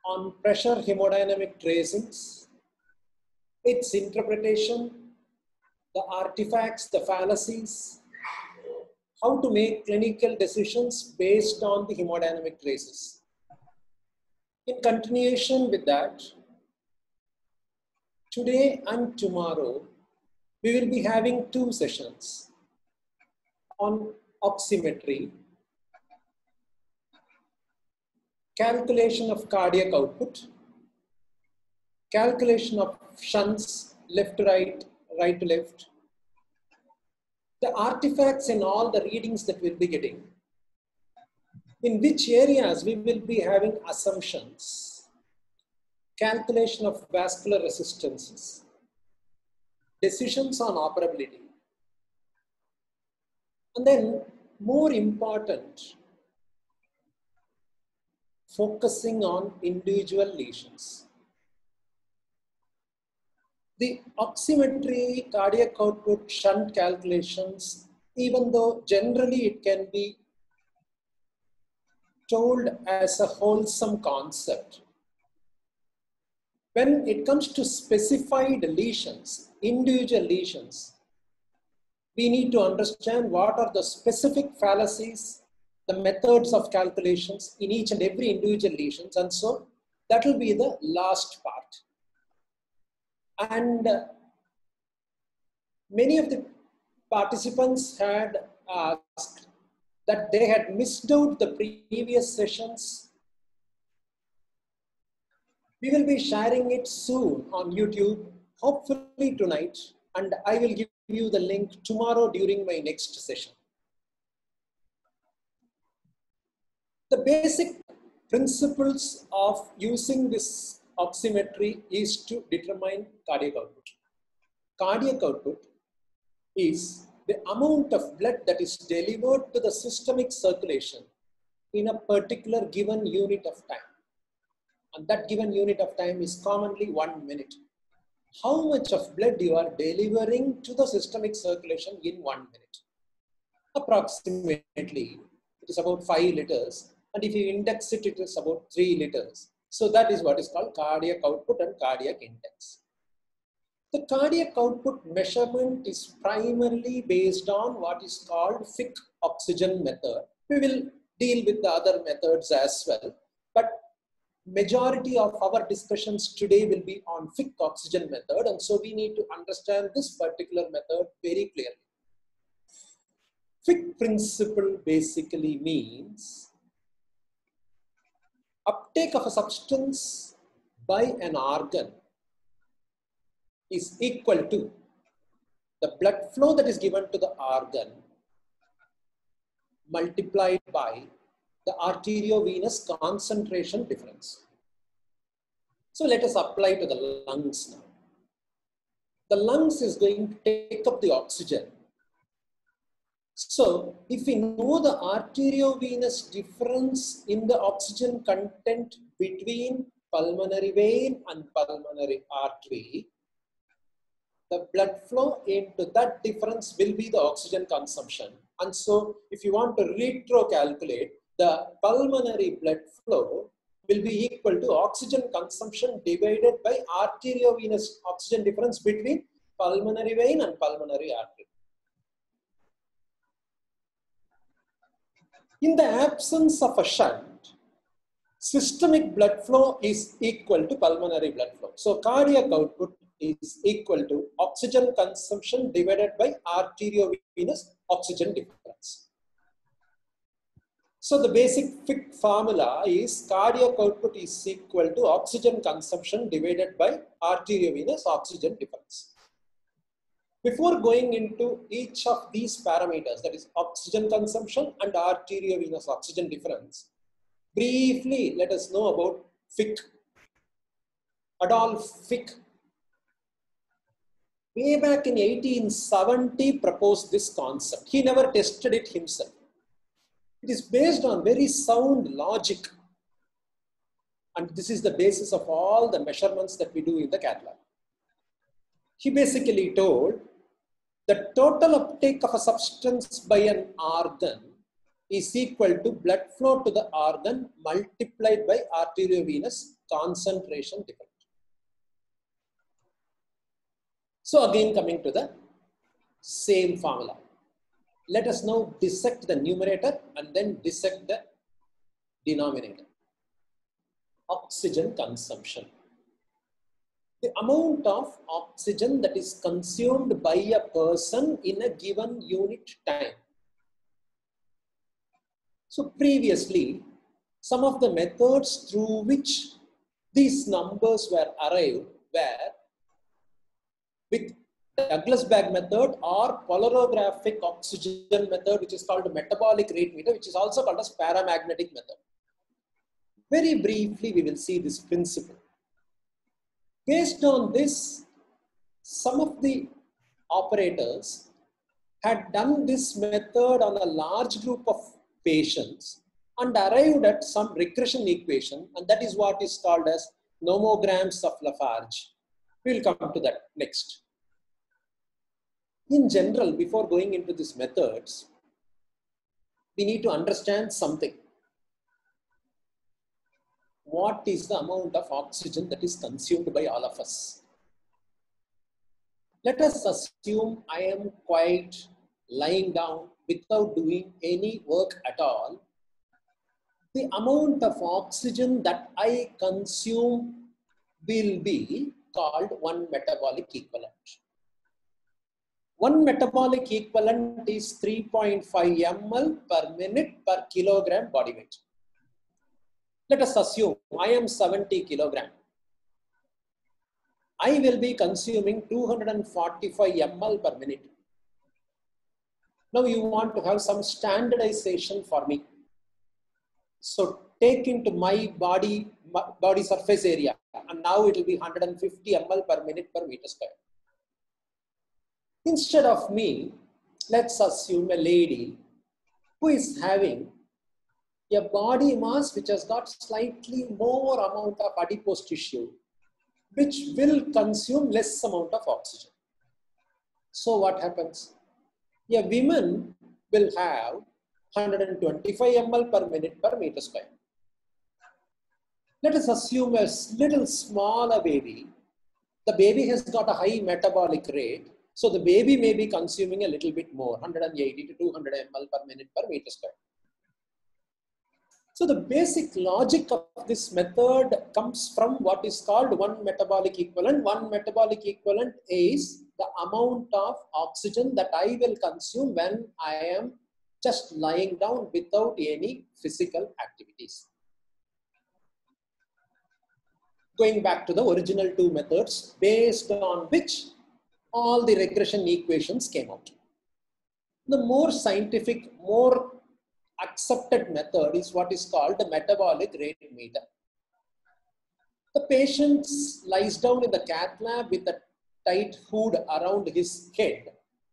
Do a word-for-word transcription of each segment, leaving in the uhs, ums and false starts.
on pressure hemodynamic tracings, its interpretation, the artifacts, the fallacies, how to make clinical decisions based on the hemodynamic traces. In continuation with that, today and tomorrow, we will be having two sessions on oximetry, calculation of cardiac output, calculation of shunts, left to right, right to left, the artifacts and all the readings that we'll be getting, in which areas we will be having assumptions, calculation of vascular resistances, decisions on operability, and then more important, focusing on individual lesions. The oximetry, cardiac output, shunt calculations, even though generally it can be told as a wholesome concept, when it comes to specified lesions, individual lesions, we need to understand what are the specific fallacies, the methods of calculations in each and every individual lesions, and so that will be the last part. And uh, many of the participants had asked that they had missed out the previous sessions. We will be sharing it soon on YouTube, hopefully tonight, and I will give you the link tomorrow during my next session. The basic principles of using this oximetry is to determine cardiac output. Cardiac output is the amount of blood that is delivered to the systemic circulation in a particular given unit of time. And that given unit of time is commonly one minute. How much of blood you are delivering to the systemic circulation in one minute? Approximately, it is about five liters. And if you index it, it is about three liters. So that is what is called cardiac output and cardiac index. The cardiac output measurement is primarily based on what is called Fick oxygen method. We will deal with the other methods as well, but majority of our discussions today will be on Fick oxygen method, and so we need to understand this particular method very clearly. Fick principle basically means uptake of a substance by an organ is equal to the blood flow that is given to the organ multiplied by the arteriovenous concentration difference. So let us apply to the lungs now. The lungs is going to take up the oxygen. So if we know the arteriovenous difference in the oxygen content between pulmonary vein and pulmonary artery, the blood flow into that difference will be the oxygen consumption. And so if you want to retro calculate, the pulmonary blood flow will be equal to oxygen consumption divided by arteriovenous oxygen difference between pulmonary vein and pulmonary artery. In the absence of a shunt, systemic blood flow is equal to pulmonary blood flow. So cardiac output is equal to oxygen consumption divided by arteriovenous oxygen difference. So the basic Fick formula is cardiac output is equal to oxygen consumption divided by arteriovenous oxygen difference. Before going into each of these parameters, that is oxygen consumption and arteriovenous oxygen difference, briefly let us know about Fick. Adolf Fick, way back in eighteen seventy, proposed this concept. He never tested it himself. It is based on very sound logic. And this is the basis of all the measurements that we do in the cath lab. He basically told the total uptake of a substance by an organ is equal to blood flow to the organ multiplied by arteriovenous concentration different. So again, coming to the same formula. Let us now dissect the numerator and then dissect the denominator. Oxygen consumption. The amount of oxygen that is consumed by a person in a given unit time. So previously, some of the methods through which these numbers were arrived were with Douglas bag method or polarographic oxygen method, which is called metabolic rate meter, which is also called as paramagnetic method. Very briefly, we will see this principle. Based on this, some of the operators had done this method on a large group of patients and arrived at some regression equation, and that is what is called as nomograms of Lafarge. We will come to that next. In general, before going into these methods, we need to understand something. What is the amount of oxygen that is consumed by all of us? Let us assume I am quite lying down without doing any work at all. The amount of oxygen that I consume will be called one metabolic equivalent. One metabolic equivalent is three point five milliliters per minute per kilogram body weight. Let us assume I am seventy kilograms. I will be consuming two hundred forty-five milliliters per minute. Now you want to have some standardization for me. So take into my body, body surface area, and now it will be one hundred fifty milliliters per minute per meter square. Instead of me, let's assume a lady who is having a body mass which has got slightly more amount of adipose tissue, which will consume less amount of oxygen. So what happens? A woman will have one hundred twenty-five milliliters per minute per meter square. Let us assume a little smaller baby. The baby has got a high metabolic rate. So the baby may be consuming a little bit more, one hundred eighty to two hundred milliliters per minute per meter square. So the basic logic of this method comes from what is called one metabolic equivalent. One metabolic equivalent is the amount of oxygen that I will consume when I am just lying down without any physical activities. Going back to the original two methods based on which all the regression equations came out. The more scientific, more accepted method is what is called the metabolic rate meter. The patient lies down in the cath lab with a tight hood around his head.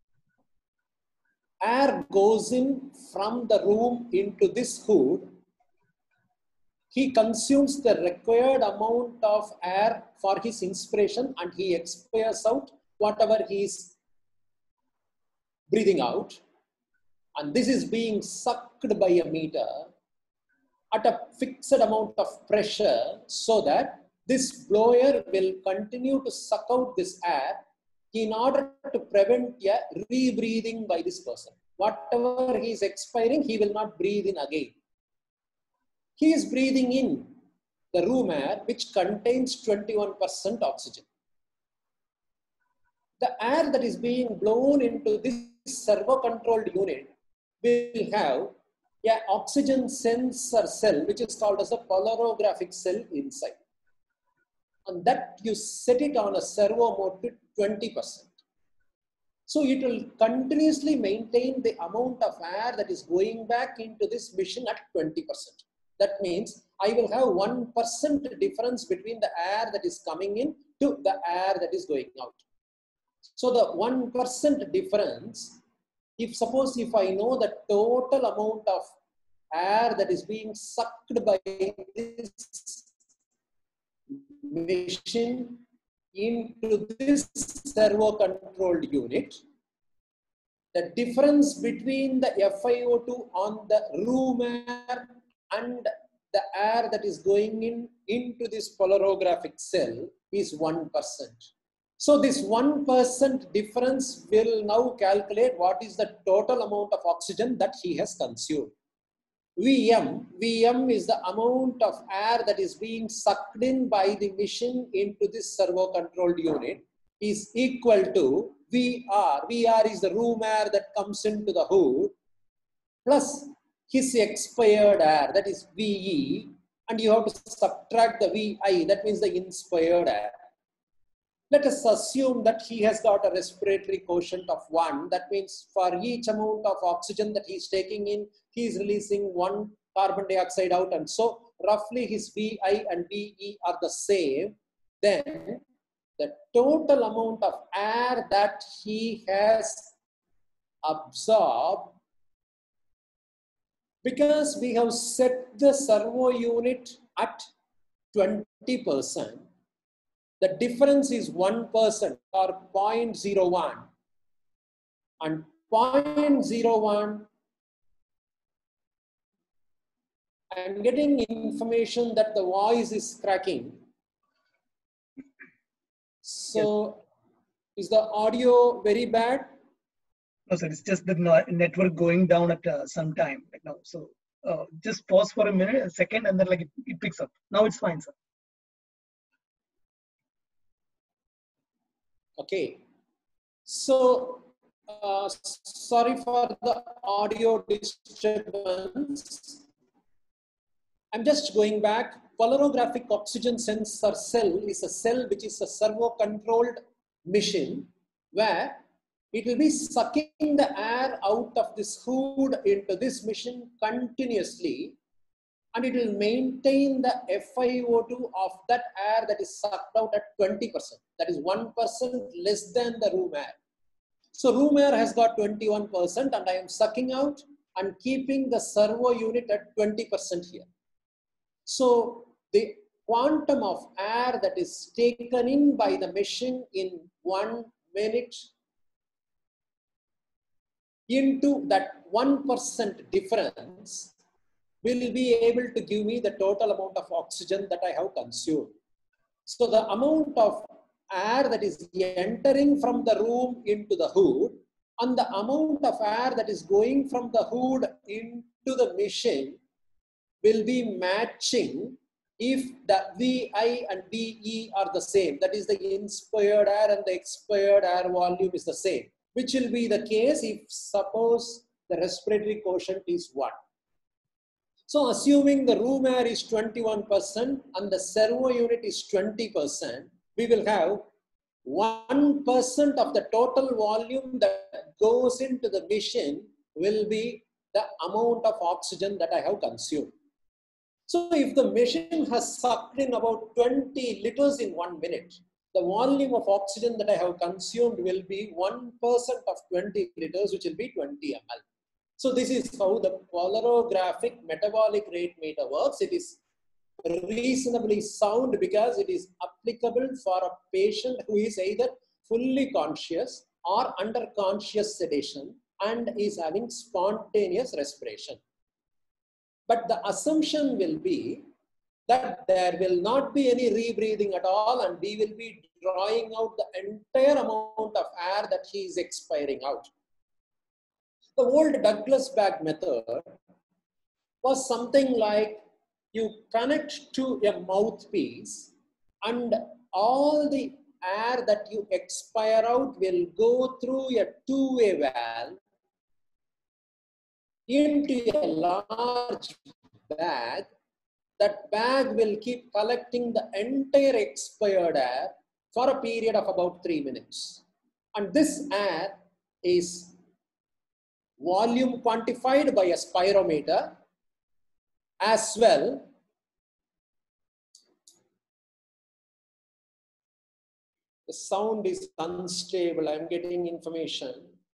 Air goes in from the room into this hood. He consumes the required amount of air for his inspiration and he expires out whatever he is breathing out. And this is being sucked by a meter at a fixed amount of pressure so that this blower will continue to suck out this air in order to prevent a rebreathing by this person. Whatever he is expiring, he will not breathe in again. He is breathing in the room air which contains twenty-one percent oxygen. The air that is being blown into this servo-controlled unit will have an oxygen sensor cell which is called as a polarographic cell inside. And that you set it on a servo mode to twenty percent. So it will continuously maintain the amount of air that is going back into this machine at twenty percent. That means I will have one percent difference between the air that is coming in to the air that is going out. So the one percent difference, if suppose if I know the total amount of air that is being sucked by this machine into this servo controlled unit, the difference between the F i O two on the room air and the air that is going in into this polarographic cell is one percent. So this one percent difference will now calculate what is the total amount of oxygen that he has consumed. V M, V M is the amount of air that is being sucked in by the machine into this servo controlled unit is equal to V R. V R is the room air that comes into the hood plus his expired air, that is V E, and you have to subtract the V I, that means the inspired air. Let us assume that he has got a respiratory quotient of one. That means for each amount of oxygen that he is taking in, he is releasing one carbon dioxide out. And so roughly his V I and V E are the same. Then the total amount of air that he has absorbed, because we have set the servo unit at twenty percent, the difference is one percent or zero point zero one, and zero point zero one, I am getting information that the voice is cracking. So yes. Is the audio very bad? No, sir, it's just the network going down at uh, some time right now. So uh, just pause for a minute, a second, and then like it, it picks up. Now it's fine, sir. Okay. So uh, sorry for the audio disturbance. I'm just going back. Polarographic oxygen sensor cell is a cell which is a servo controlled machine where it will be sucking the air out of this hood into this machine continuously, and it will maintain the F i O two of that air that is sucked out at twenty percent. That is one percent less than the room air. So room air has got twenty-one percent, and I am sucking out and keeping the servo unit at twenty percent here. So the quantum of air that is taken in by the machine in one minute into that one percent difference will be able to give me the total amount of oxygen that I have consumed. So the amount of air that is entering from the room into the hood and the amount of air that is going from the hood into the machine will be matching if the V I and V E are the same. That is, the inspired air and the expired air volume is the same, which will be the case if suppose the respiratory quotient is one. So assuming the room air is twenty-one percent and the servo unit is twenty percent, we will have one percent of the total volume that goes into the machine will be the amount of oxygen that I have consumed. So if the machine has sucked in about twenty liters in one minute, the volume of oxygen that I have consumed will be one percent of twenty liters, which will be twenty milliliters. So this is how the polarographic metabolic rate meter works. It is reasonably sound because it is applicable for a patient who is either fully conscious or under conscious sedation and is having spontaneous respiration. But the assumption will be that there will not be any rebreathing at all, and we will be drawing out the entire amount of air that he is expiring out. The old Douglas bag method was something like you connect to a mouthpiece and all the air that you expire out will go through a two-way valve into a large bag. That bag will keep collecting the entire expired air for a period of about three minutes. And this air is volume quantified by a spirometer as well. The sound is unstable. I'm getting information.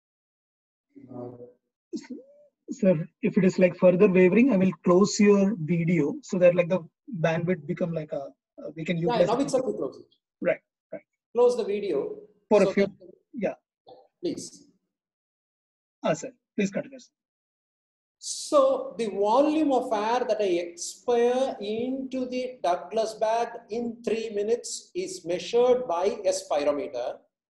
Sir, if it is like further wavering, I will close your video so that like the bandwidth become like a, uh, we can utilize. Yeah, now it's up to close it. Right, right. Close the video. For so a few, that, yeah. Please. Ah, sir, please continue. So the volume of air that I expire into the Douglas bag in three minutes is measured by a spirometer.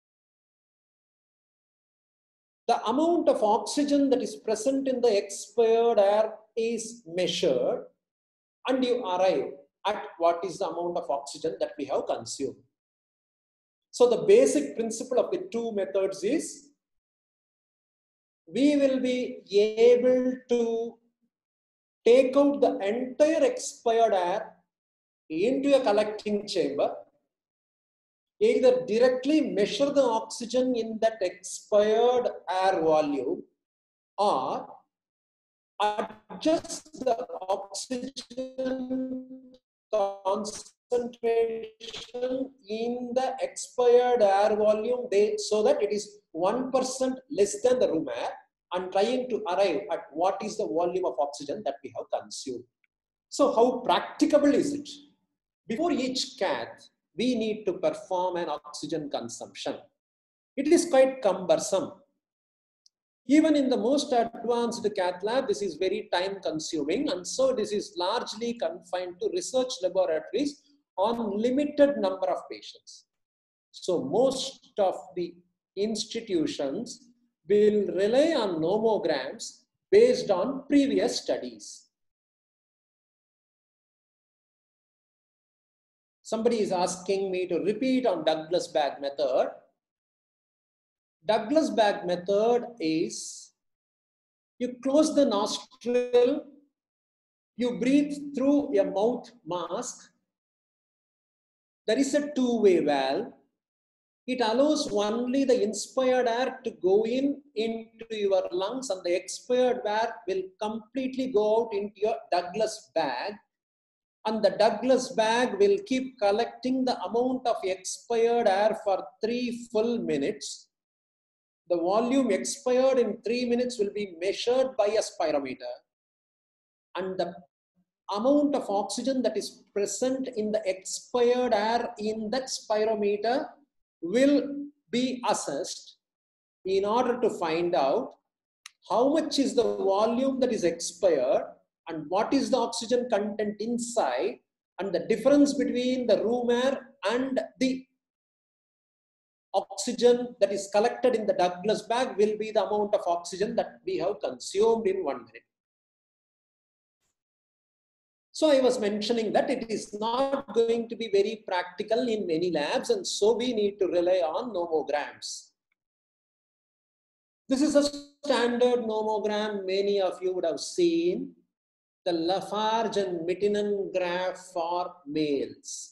The amount of oxygen that is present in the expired air is measured, and you arrive at what is the amount of oxygen that we have consumed. So the basic principle of the two methods is we will be able to take out the entire expired air into a collecting chamber, either directly measure the oxygen in that expired air volume or adjust the oxygen concentration in the expired air volume they, so that it is one percent less than the room air, and trying to arrive at what is the volume of oxygen that we have consumed. So how practicable is it? Before each cath, we need to perform an oxygen consumption. It is quite cumbersome. Even in the most advanced cath lab, this is very time consuming, and so this is largely confined to research laboratories on limited number of patients. So most of the institutions will rely on nomograms based on previous studies. Somebody is asking me to repeat on Douglas bag method. Douglas bag method is you close the nostril, you breathe through a mouth mask. There is a two-way valve. It allows only the inspired air to go in into your lungs, and the expired air will completely go out into your Douglas bag. And the Douglas bag will keep collecting the amount of expired air for three full minutes. The volume expired in three minutes will be measured by a spirometer, and the amount of oxygen that is present in the expired air in that spirometer will be assessed in order to find out how much is the volume that is expired and what is the oxygen content inside, and the difference between the room air and the oxygen that is collected in the Douglas bag will be the amount of oxygen that we have consumed in one minute. So I was mentioning that it is not going to be very practical in many labs, and so we need to rely on nomograms. This is a standard nomogram many of you would have seen, the Lafarge and Mittinen graph for males.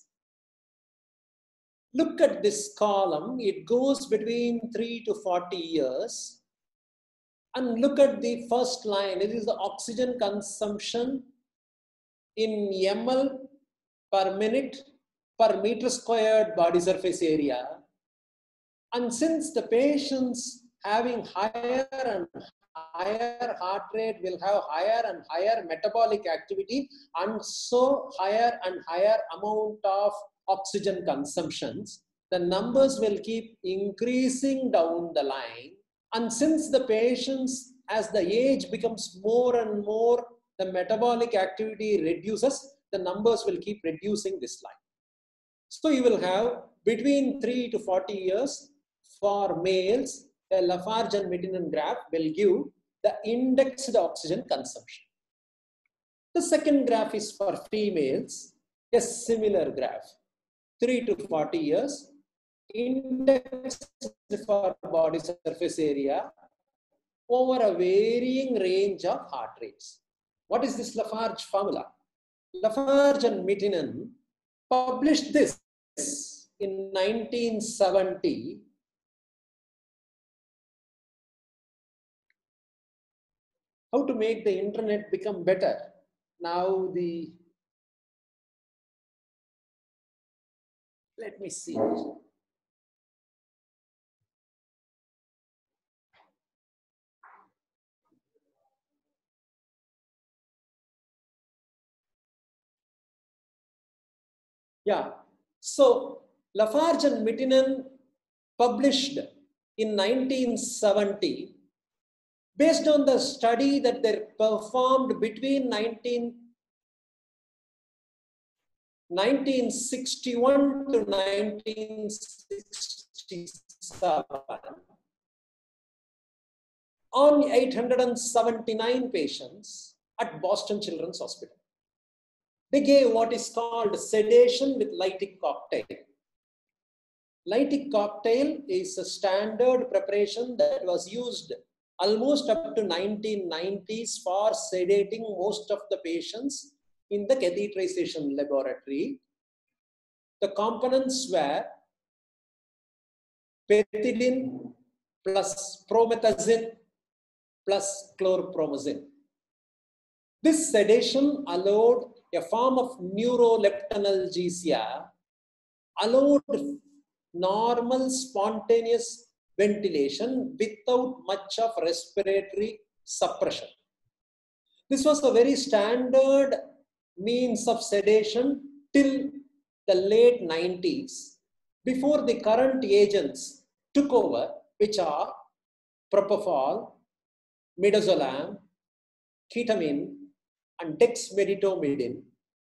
Look at this column, it goes between three to forty years. And look at the first line, it is the oxygen consumption in ml per minute per meter squared body surface area. And since the patients having higher and higher heart rate will have higher and higher metabolic activity, and so higher and higher amount of oxygen consumptions, the numbers will keep increasing down the line. And since the patients, as the age becomes more and more, the metabolic activity reduces, the numbers will keep reducing this line. So you will have between three to forty years for males, a Lafarge and Mittinen graph will give the indexed oxygen consumption. The second graph is for females, a similar graph, three to forty years, indexed for body surface area over a varying range of heart rates. What is this Lafarge formula? Lafarge and Mittinen published this in nineteen seventy. How to make the internet become better? Now the, let me see. Yeah, so Lafarge and Mittinen published in nineteen seventy Based on the study that they performed between nineteen, nineteen sixty-one to nineteen sixty-seven, on eight hundred seventy-nine patients at Boston Children's Hospital. They gave what is called sedation with Lytic cocktail. Lytic cocktail is a standard preparation that was used almost up to nineteen nineties for sedating most of the patients in the catheterization laboratory. The components were pethidine plus promethazine plus chlorpromazine. This sedation allowed a form of neuroleptalgia, allowed normal spontaneous ventilation without much of respiratory suppression. This was a very standard means of sedation till the late nineties, before the current agents took over, which are propofol, midazolam, ketamine, and dexmedetomidine.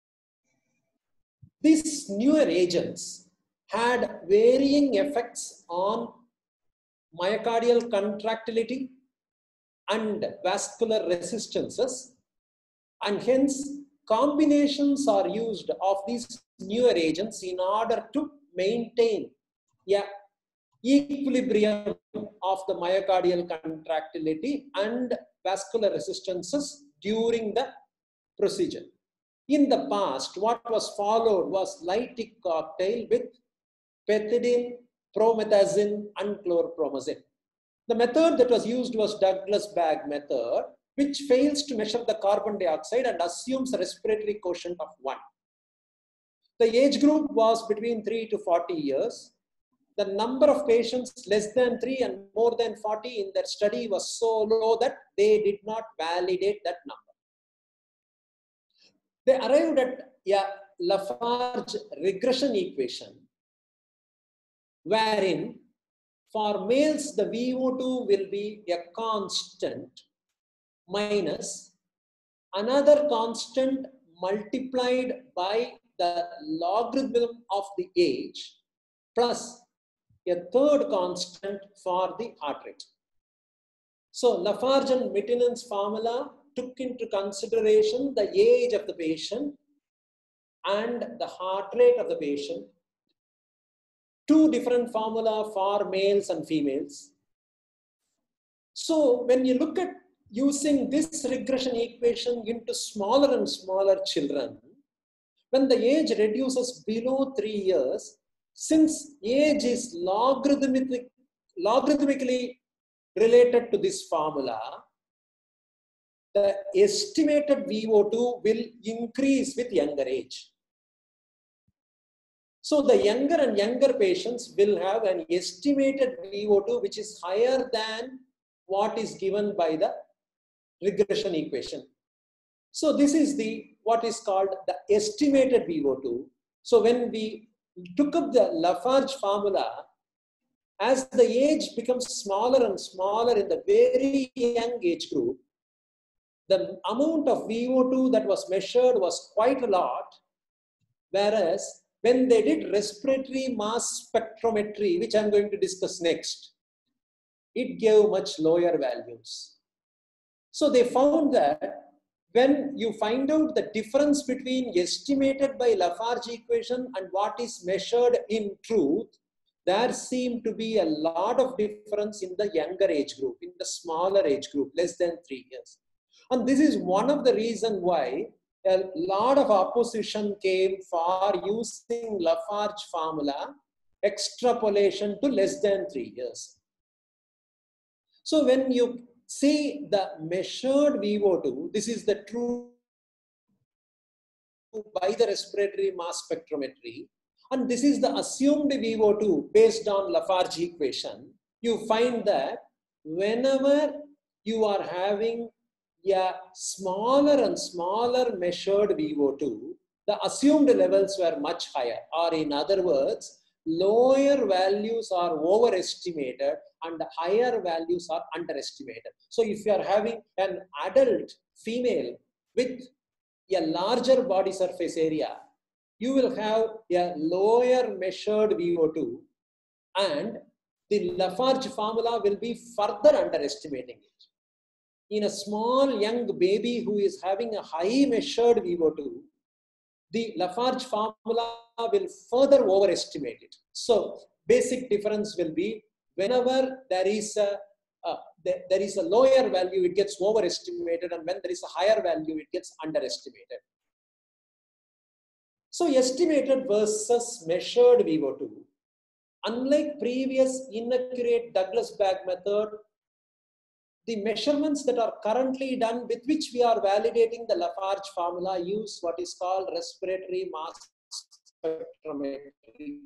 These newer agents had varying effects on myocardial contractility and vascular resistances, and hence combinations are used of these newer agents in order to maintain a equilibrium of the myocardial contractility and vascular resistances during the procedure. In the past, what was followed was Lytic cocktail with pethidine, promethazine, and chlorpromazine. The method that was used was Douglas bag method, which fails to measure the carbon dioxide and assumes a respiratory quotient of one. The age group was between three to forty years. The number of patients less than three and more than forty in their study was so low that they did not validate that number. They arrived at a Lafarge regression equation, wherein for males the V O two will be a constant minus another constant multiplied by the logarithm of the age plus a third constant for the heart rate. So Lafarge and Mittinen's formula took into consideration the age of the patient and the heart rate of the patient. Two different formula for males and females. So when you look at using this regression equation into smaller and smaller children, when the age reduces below three years, since age is logarithmic, logarithmically related to this formula, the estimated V O two will increase with younger age. So the younger and younger patients will have an estimated V O two which is higher than what is given by the regression equation. So this is the what is called the estimated V O two. So when we took up the Lafarge formula, as the age becomes smaller and smaller in the very young age group, the amount of V O two that was measured was quite a lot, whereas when they did respiratory mass spectrometry, which I'm going to discuss next, it gave much lower values. So they found that when you find out the difference between estimated by Lafarge equation and what is measured in truth, there seemed to be a lot of difference in the younger age group, in the smaller age group, less than three years. And this is one of the reasons why a lot of opposition came for using Lafarge formula extrapolation to less than three years. So when you see the measured V O two, this is the true by the respiratory mass spectrometry, and this is the assumed V O two based on Lafarge equation. You find that whenever you are having a smaller and smaller measured V O two, the assumed levels were much higher, or in other words, lower values are overestimated and higher values are underestimated. So if you are having an adult female with a larger body surface area, you will have a lower measured V O two, and the Lafarge formula will be further underestimating it. In a small young baby who is having a high measured V O two, the Lafarge formula will further overestimate it. So basic difference will be whenever there is a uh, there, there is a lower value, it gets overestimated, and when there is a higher value, it gets underestimated. So estimated versus measured V O two. Unlike previous inaccurate Douglas bag method, the measurements that are currently done with which we are validating the Lafarge formula use what is called respiratory mass spectrometry.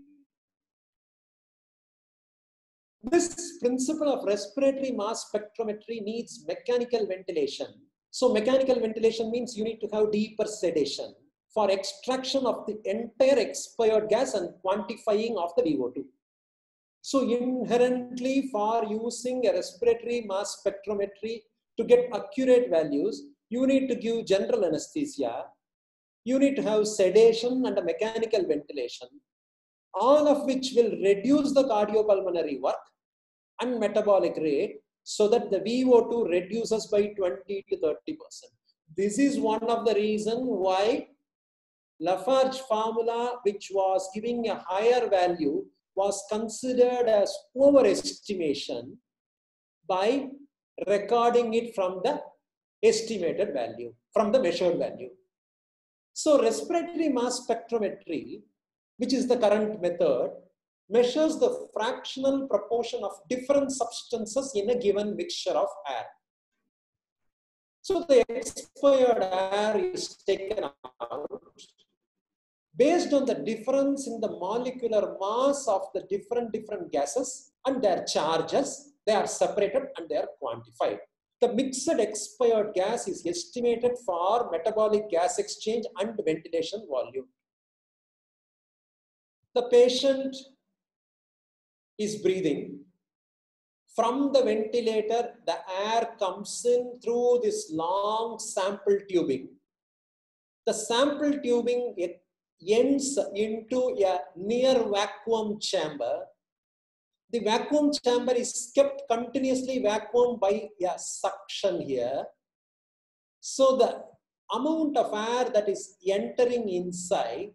This principle of respiratory mass spectrometry needs mechanical ventilation. So mechanical ventilation means you need to have deeper sedation for extraction of the entire expired gas and quantifying of the V O two. So inherently, for using a respiratory mass spectrometry to get accurate values, you need to give general anesthesia, you need to have sedation and a mechanical ventilation, all of which will reduce the cardiopulmonary work and metabolic rate so that the V O two reduces by twenty to thirty percent. This is one of the reasons why Lafarge formula, which was giving a higher value, was considered as overestimation by recording it from the estimated value, from the measured value. So respiratory mass spectrometry, which is the current method, measures the fractional proportion of different substances in a given mixture of air. So the expired air is taken out. Based on the difference in the molecular mass of the different different gases and their charges, they are separated and they are quantified. The mixed expired gas is estimated for metabolic gas exchange and ventilation volume. The patient is breathing. From the ventilator, the air comes in through this long sample tubing. The sample tubing it ends into a near vacuum chamber. The vacuum chamber is kept continuously vacuumed by a suction here. So the amount of air that is entering inside,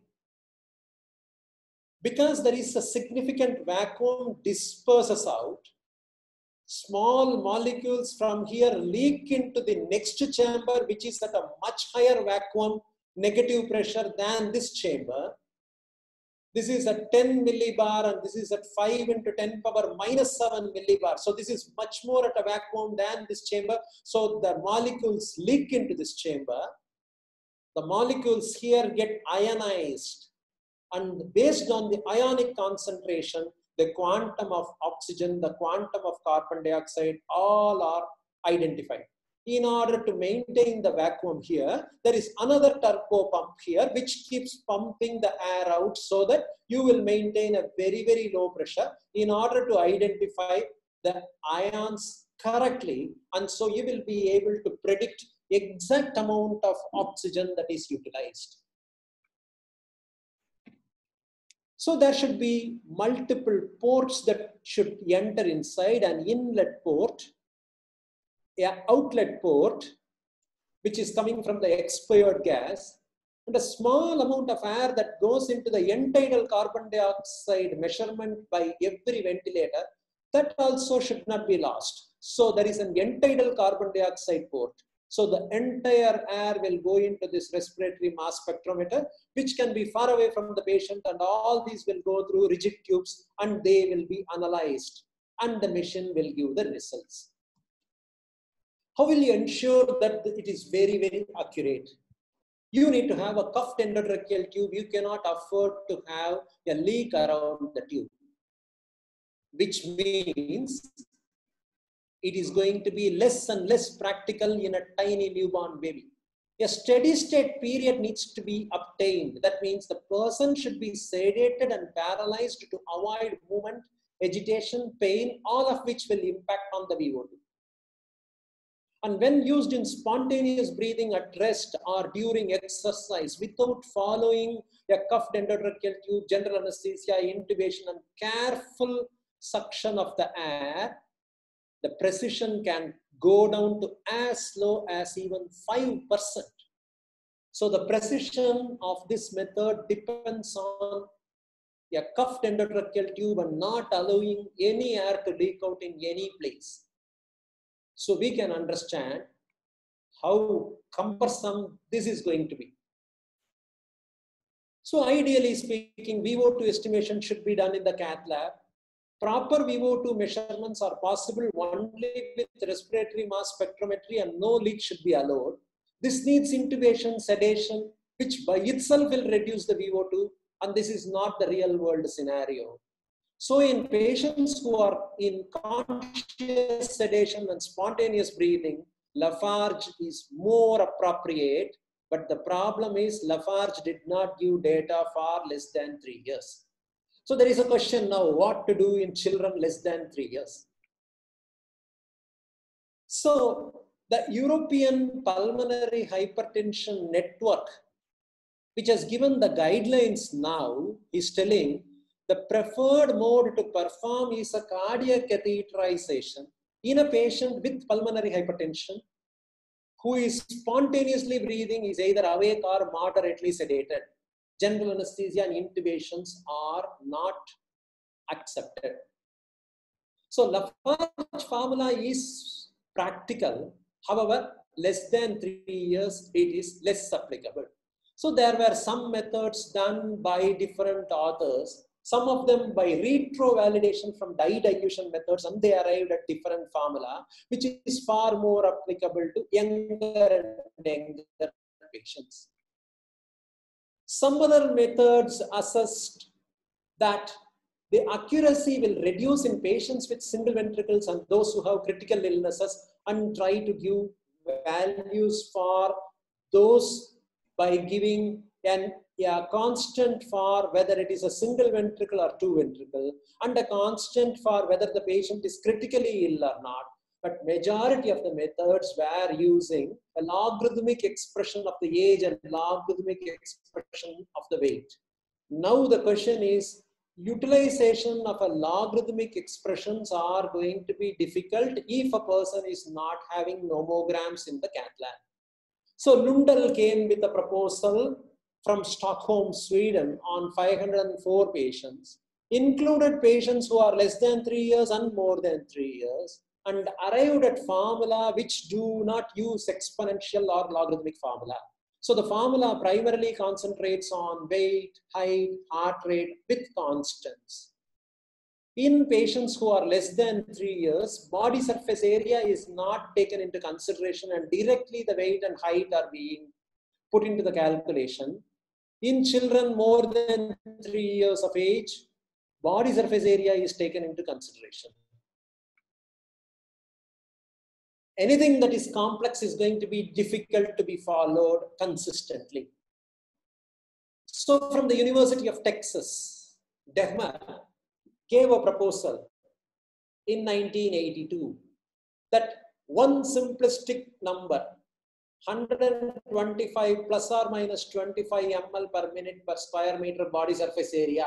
because there is a significant vacuum, disperses out. Small molecules from here leak into the next chamber, which is at a much higher vacuum negative pressure than this chamber. This is at ten millibar and this is at five into ten power minus seven millibar. So this is much more at a vacuum than this chamber. So the molecules leak into this chamber. The molecules here get ionized, and based on the ionic concentration, the quantum of oxygen, the quantum of carbon dioxide, all are identified. In order to maintain the vacuum here, there is another turbo pump here which keeps pumping the air out so that you will maintain a very, very low pressure in order to identify the ions correctly. And so you will be able to predict exact amount of oxygen that is utilized. So there should be multiple ports that should enter inside: an inlet port, an outlet port, which is coming from the expired gas, and a small amount of air that goes into the end-tidal carbon dioxide measurement by every ventilator. That also should not be lost. So there is an end-tidal carbon dioxide port. So the entire air will go into this respiratory mass spectrometer, which can be far away from the patient, and all these will go through rigid tubes and they will be analyzed and the machine will give the results. How will you ensure that it is very, very accurate? You need to have a cuffed endotracheal tube. You cannot afford to have a leak around the tube, which means it is going to be less and less practical in a tiny newborn baby. A steady state period needs to be obtained. That means the person should be sedated and paralyzed to avoid movement, agitation, pain, all of which will impact on the V O two. And when used in spontaneous breathing at rest or during exercise without following a cuffed endotracheal tube, general anesthesia, intubation, and careful suction of the air, the precision can go down to as low as even five percent. So the precision of this method depends on a cuffed endotracheal tube and not allowing any air to leak out in any place. So we can understand how cumbersome this is going to be. So ideally speaking, V O two estimation should be done in the cath lab. Proper V O two measurements are possible only with respiratory mass spectrometry, and no leak should be allowed. This needs intubation, sedation, which by itself will reduce the V O two, and this is not the real world scenario. So in patients who are in conscious sedation and spontaneous breathing, Lafarge is more appropriate, but the problem is Lafarge did not give data for less than three years. So there is a question now, what to do in children less than three years? So the European Pulmonary Hypertension Network, which has given the guidelines now, is telling the preferred mode to perform is a cardiac catheterization in a patient with pulmonary hypertension who is spontaneously breathing, is either awake or moderately sedated. General anesthesia and intubations are not accepted. So Lafarge formula is practical. However, less than three years, it is less applicable. So there were some methods done by different authors, some of them by retro-validation from dye diffusion methods, and they arrived at different formula, which is far more applicable to younger and younger patients. Some other methods assessed that the accuracy will reduce in patients with single ventricles and those who have critical illnesses, and try to give values for those by giving an, a constant for whether it is a single ventricle or two ventricle, and a constant for whether the patient is critically ill or not. But majority of the methods were using a logarithmic expression of the age and logarithmic expression of the weight. Now the question is, utilization of a logarithmic expressions are going to be difficult if a person is not having nomograms in the cath lab. So Lundell came with a proposal from Stockholm, Sweden on five hundred four patients, included patients who are less than three years and more than three years, and arrived at formula which do not use exponential or logarithmic formula. So the formula primarily concentrates on weight, height, heart rate with constants. In patients who are less than three years, body surface area is not taken into consideration and directly the weight and height are being put into the calculation. In children more than three years of age, body surface area is taken into consideration. Anything that is complex is going to be difficult to be followed consistently. So from the University of Texas, Dehmer gave a proposal in nineteen eighty-two that one simplistic number, one hundred twenty-five plus or minus twenty-five milliliters per minute per square meter body surface area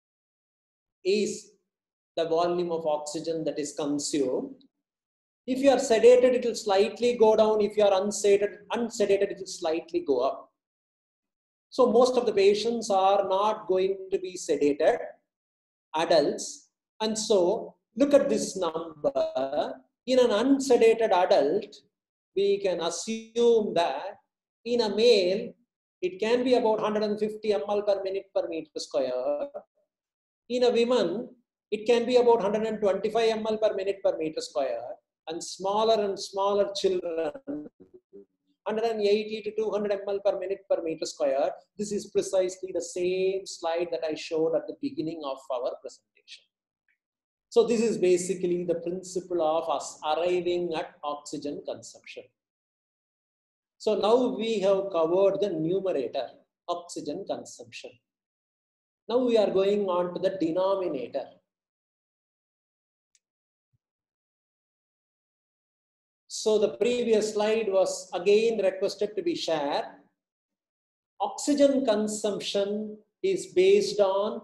is the volume of oxygen that is consumed. If you are sedated, it will slightly go down. If you are unsedated, unsedated, it will slightly go up. So most of the patients are not going to be sedated, adults. And so look at this number. In an unsedated adult, we can assume that in a male, it can be about one hundred fifty milliliters per minute per meter square. In a woman, it can be about one hundred twenty-five milliliters per minute per meter square. And smaller and smaller children, one hundred eighty to two hundred milliliters per minute per meter square. This is precisely the same slide that I showed at the beginning of our presentation. So this is basically the principle of us arriving at oxygen consumption. So now we have covered the numerator, oxygen consumption. Now we are going on to the denominator. So the previous slide was again requested to be shared. Oxygen consumption is based on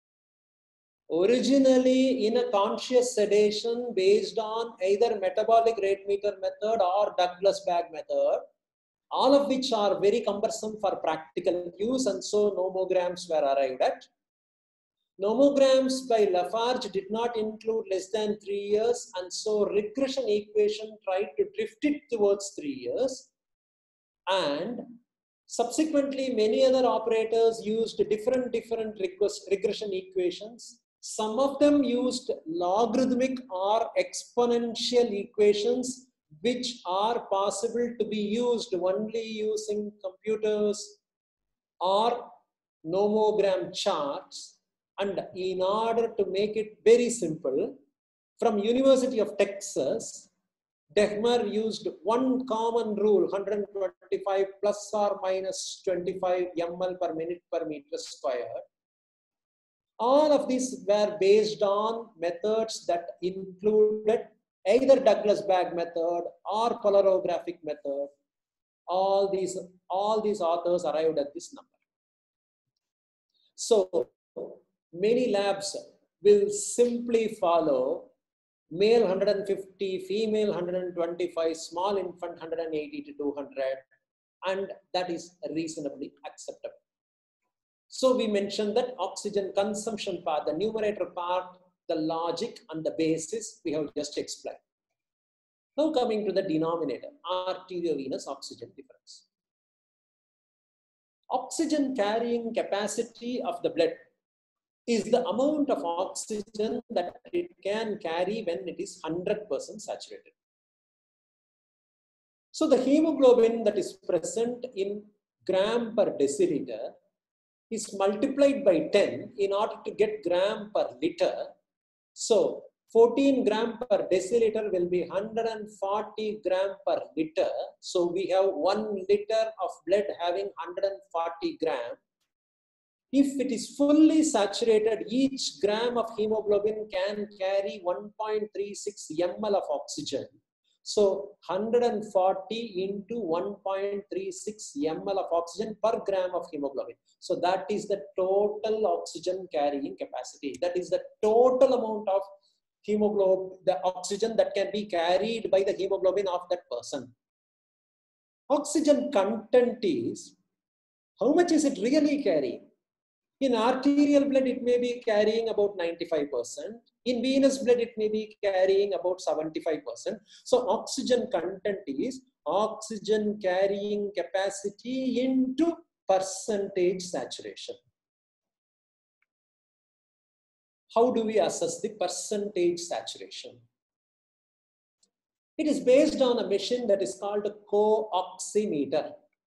originally in a conscious sedation based on either metabolic rate meter method or Douglas bag method, all of which are very cumbersome for practical use, and so nomograms were arrived at. Nomograms by Lafarge did not include less than three years, and so regression equation tried to drift it towards three years. And subsequently, many other operators used different, different regression equations. Some of them used logarithmic or exponential equations, which are possible to be used only using computers or nomogram charts. And in order to make it very simple, from University of Texas, Dehmer used one common rule, one hundred twenty-five plus or minus twenty-five milliliters per minute per meter square. All of these were based on methods that included either Douglas bag method or polarographic method. All these, all these authors arrived at this number. So many labs will simply follow male one hundred fifty, female one hundred twenty-five, small infant one hundred eighty to two hundred, and that is reasonably acceptable. So we mentioned that oxygen consumption part, the numerator part, the logic and the basis we have just explained. Now coming to the denominator, arteriovenous oxygen difference. Oxygen carrying capacity of the blood is the amount of oxygen that it can carry when it is one hundred percent saturated. So the hemoglobin that is present in gram per deciliter is multiplied by ten in order to get gram per liter. So fourteen gram per deciliter will be one hundred forty gram per liter. So we have one liter of blood having one hundred forty gram. If it is fully saturated, each gram of hemoglobin can carry one point three six milliliters of oxygen. So one hundred forty into one point three six milliliters of oxygen per gram of hemoglobin. So that is the total oxygen carrying capacity. That is the total amount of hemoglobin, the oxygen that can be carried by the hemoglobin of that person. Oxygen content is, how much is it really carrying? In arterial blood, it may be carrying about ninety-five percent. In venous blood, it may be carrying about seventy-five percent. So oxygen content is oxygen carrying capacity into percentage saturation. How do we assess the percentage saturation? It is based on a machine that is called a co-oximeter.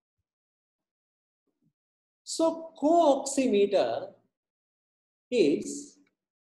So co-oximeter is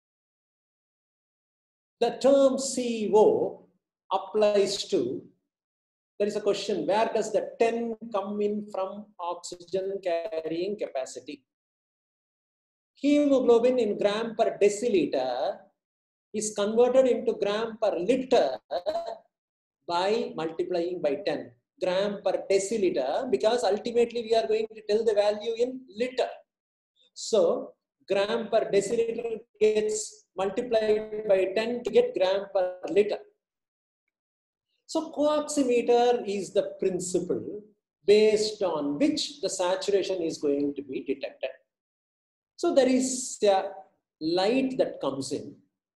the term C O applies to, there is a question, where does the ten come in from oxygen carrying capacity? Hemoglobin in gram per deciliter is converted into gram per liter by multiplying by ten. Gram per deciliter, because ultimately we are going to tell the value in liter. So gram per deciliter gets multiplied by ten to get gram per liter. So co-oximeter is the principle based on which the saturation is going to be detected. So there is a light that comes in.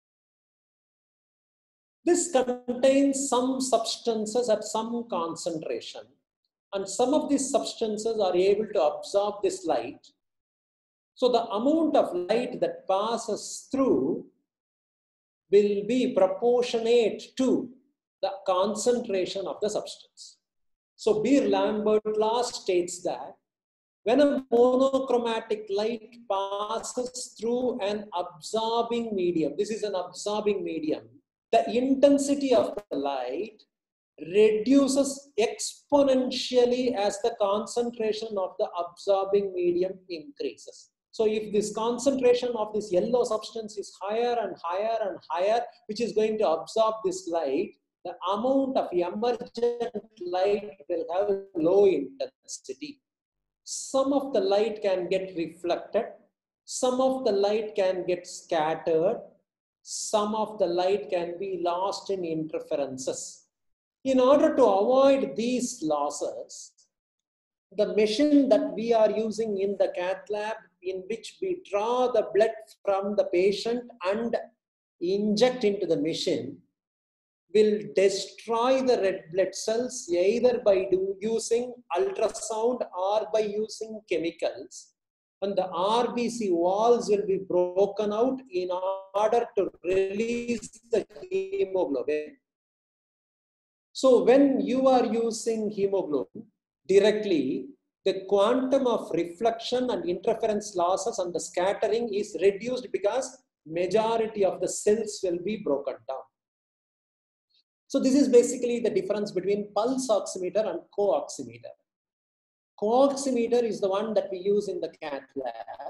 This contains some substances at some concentration, and some of these substances are able to absorb this light. So the amount of light that passes through will be proportionate to the concentration of the substance. So Beer-Lambert law states that when a monochromatic light passes through an absorbing medium, this is an absorbing medium, the intensity of the light reduces exponentially as the concentration of the absorbing medium increases. So if this concentration of this yellow substance is higher and higher and higher, which is going to absorb this light, the amount of emergent light will have low intensity. Some of the light can get reflected, some of the light can get scattered, some of the light can be lost in interferences. In order to avoid these losses, the machine that we are using in the cath lab, in which we draw the blood from the patient and inject into the machine, will destroy the red blood cells either by do, using ultrasound or by using chemicals. And the R B C walls will be broken out in order to release the hemoglobin. So when you are using hemoglobin directly, the quantum of reflection and interference losses and the scattering is reduced because majority of the cells will be broken down. So this is basically the difference between pulse oximeter and co-oximeter. Co-oximeter is the one that we use in the cath lab.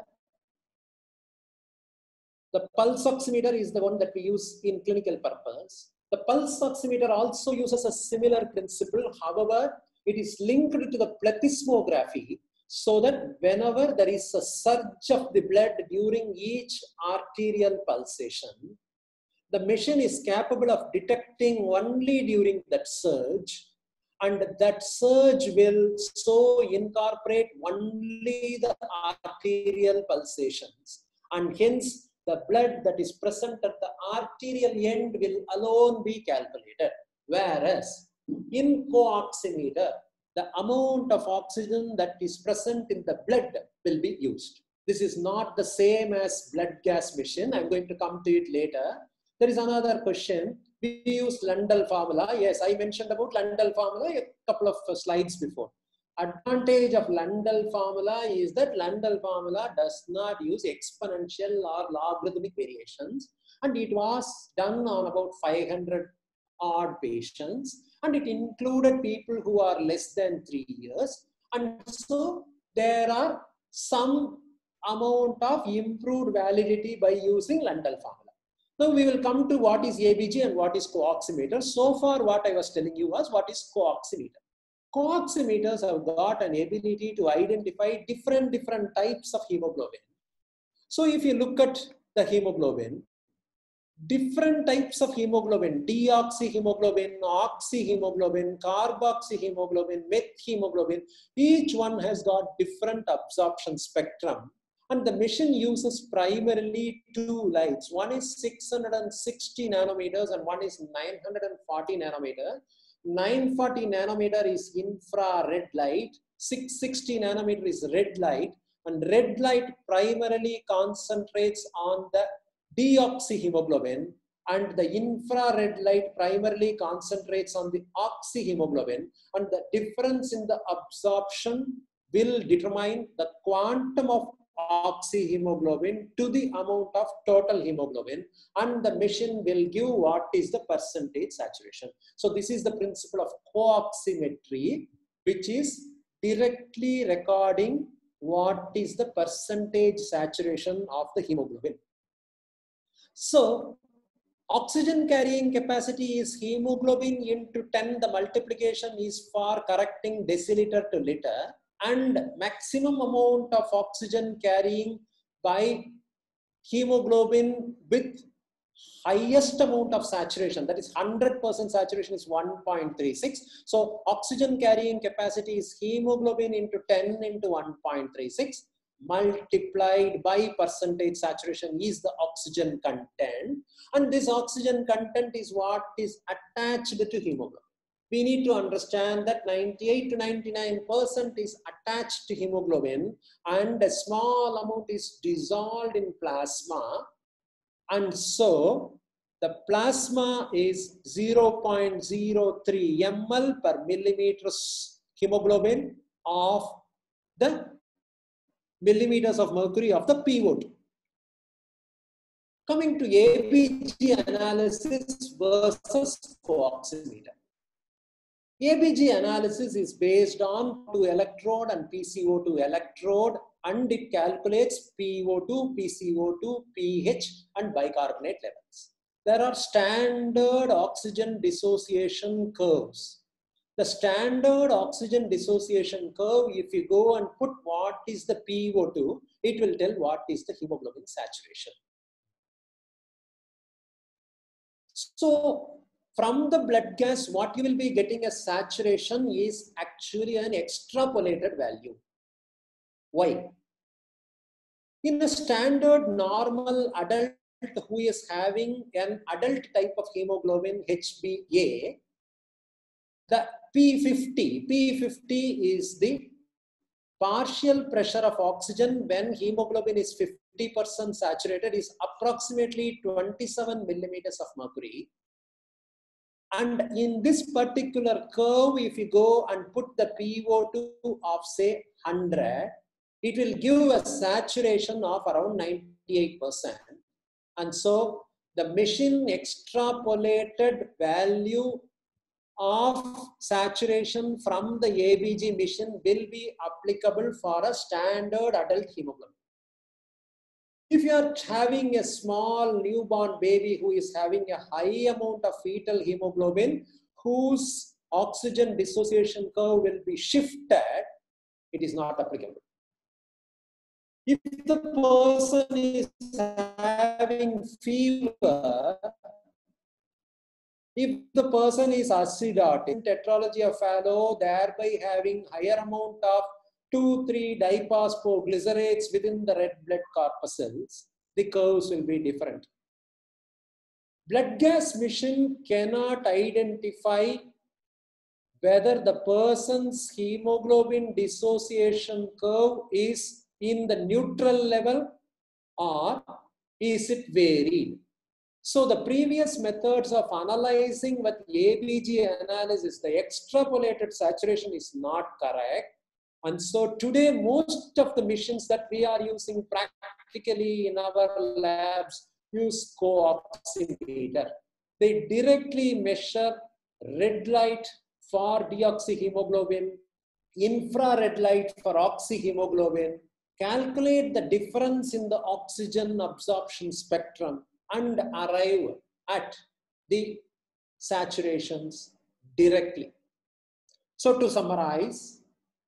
The pulse oximeter is the one that we use in clinical purpose. The pulse oximeter also uses a similar principle. However, it is linked to the plethysmography, so that whenever there is a surge of the blood during each arterial pulsation, the machine is capable of detecting only during that surge, and that surge will so incorporate only the arterial pulsations, and hence the blood that is present at the arterial end will alone be calculated. Whereas in co-oximeter, the amount of oxygen that is present in the blood will be used. This is not the same as blood gas machine. I'm going to come to it later. There is another question. We use Lundell formula. Yes, I mentioned about Lundell formula a couple of slides before. Advantage of Lundell formula is that Lundell formula does not use exponential or logarithmic variations, and it was done on about five hundred odd patients, and it included people who are less than three years, and so there are some amount of improved validity by using Lundell formula. Now we will come to what is A B G and what is co-oximeter. So far what I was telling you was what is co-oximeter. Co-oximeters have got an ability to identify different, different types of hemoglobin. So if you look at the hemoglobin, different types of hemoglobin, deoxyhemoglobin, oxyhemoglobin, carboxyhemoglobin, methemoglobin, each one has got different absorption spectrum. And the machine uses primarily two lights. One is six hundred sixty nanometers and one is nine hundred forty nanometers. nine forty nanometer is infrared light, six hundred sixty nanometer is red light, and red light primarily concentrates on the deoxyhemoglobin, and the infrared light primarily concentrates on the oxyhemoglobin, and the difference in the absorption will determine the quantum of oxyhemoglobin to the amount of total hemoglobin, and the machine will give what is the percentage saturation. So this is the principle of co-oximetry, which is directly recording what is the percentage saturation of the hemoglobin. So oxygen carrying capacity is hemoglobin into ten. The multiplication is for correcting deciliter to liter, and maximum amount of oxygen carrying by hemoglobin with highest amount of saturation, that is one hundred percent saturation, is one point three six. So oxygen carrying capacity is hemoglobin into ten into one point three six multiplied by percentage saturation is the oxygen content, and this oxygen content is what is attached to hemoglobin. We need to understand that ninety-eight to ninety-nine percent is attached to hemoglobin, and a small amount is dissolved in plasma, and so the plasma is zero point zero three milliliters per millimeter hemoglobin of the millimeters of mercury of the P O two. Coming to A B G analysis versus co-oximeter. A B G analysis is based on two electrode and P C O two electrode, and it calculates P O two, P C O two, pH and bicarbonate levels. There are standard oxygen dissociation curves. The standard oxygen dissociation curve, if you go and put what is the P O two, it will tell what is the hemoglobin saturation. So from the blood gas, what you will be getting as saturation is actually an extrapolated value. Why? In a standard normal adult who is having an adult type of hemoglobin H b A, the P fifty, P fifty is the partial pressure of oxygen when hemoglobin is fifty percent saturated is approximately twenty-seven millimeters of mercury. And in this particular curve, if you go and put the P O two of say one hundred, it will give a saturation of around ninety-eight percent. And so the machine extrapolated value of saturation from the A B G machine will be applicable for a standard adult hemoglobin. If you are having a small newborn baby who is having a high amount of fetal hemoglobin, whose oxygen dissociation curve will be shifted, it is not applicable. If the person is having fever, if the person is acidotic, tetralogy of Fallot, thereby having higher amount of two three diphosphoglycerates within the red blood corpuscles, the curves will be different. Blood gas machine cannot identify whether the person's hemoglobin dissociation curve is in the neutral level or is it varied. So the previous methods of analyzing with A B G analysis, the extrapolated saturation is not correct. And so today, most of the machines that we are using practically in our labs use co-oximeter. They directly measure red light for deoxyhemoglobin, infrared light for oxyhemoglobin, calculate the difference in the oxygen absorption spectrum and arrive at the saturations directly. So to summarize,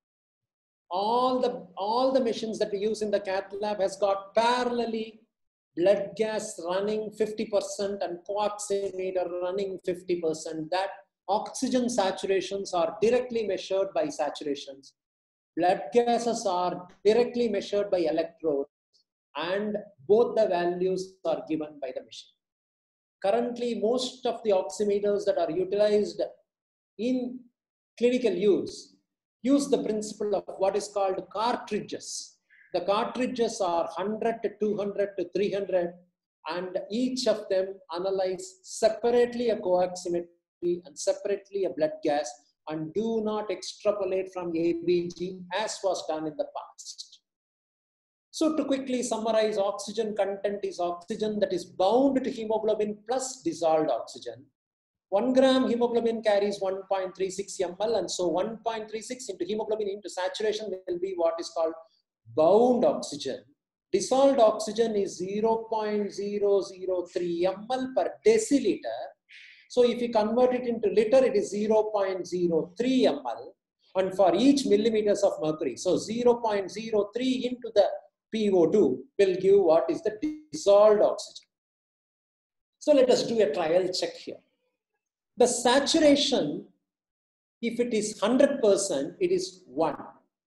all the, all the machines that we use in the cath lab has got parallelly blood gas running fifty percent and co-oximeter running fifty percent. That oxygen saturations are directly measured by saturations. Blood gases are directly measured by electrodes, and both the values are given by the machine. Currently, most of the oximeters that are utilized in clinical use use the principle of what is called cartridges. The cartridges are one hundred to two hundred to three hundred, and each of them analyze separately a coaximetry and separately a blood gas, and do not extrapolate from A B G as was done in the past. So to quickly summarize, oxygen content is oxygen that is bound to hemoglobin plus dissolved oxygen. one gram hemoglobin carries one point three six milliliters, and so one point three six into hemoglobin into saturation will be what is called bound oxygen. Dissolved oxygen is zero point zero zero three milliliters per deciliter. So if you convert it into liter, it is zero point zero three milliliters, and for each millimeters of mercury, so zero point zero three into the P O two will give what is the dissolved oxygen. So let us do a trial check here. The saturation, if it is one hundred percent, it is one.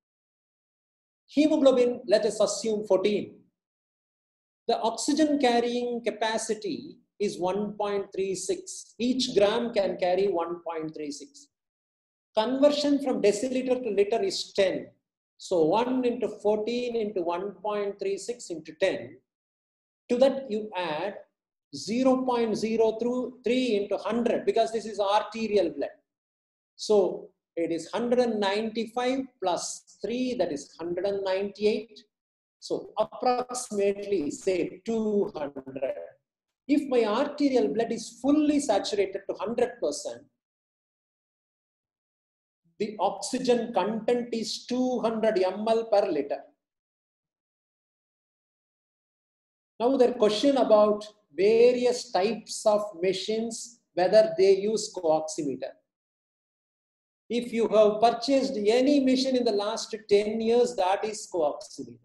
Hemoglobin, let us assume fourteen. The oxygen carrying capacity is one point three six. Each gram can carry one point three six. Conversion from deciliter to liter is ten. So one into fourteen into one point three six into ten. To that you add zero point zero three into one hundred, because this is arterial blood. So it is one hundred ninety-five plus three, that is one hundred ninety-eight. So approximately say two hundred. If my arterial blood is fully saturated to one hundred percent, the oxygen content is two hundred milliliters per liter. Now the question about various types of machines, whether they use co-oximeter. If you have purchased any machine in the last ten years, that is co-oximeter.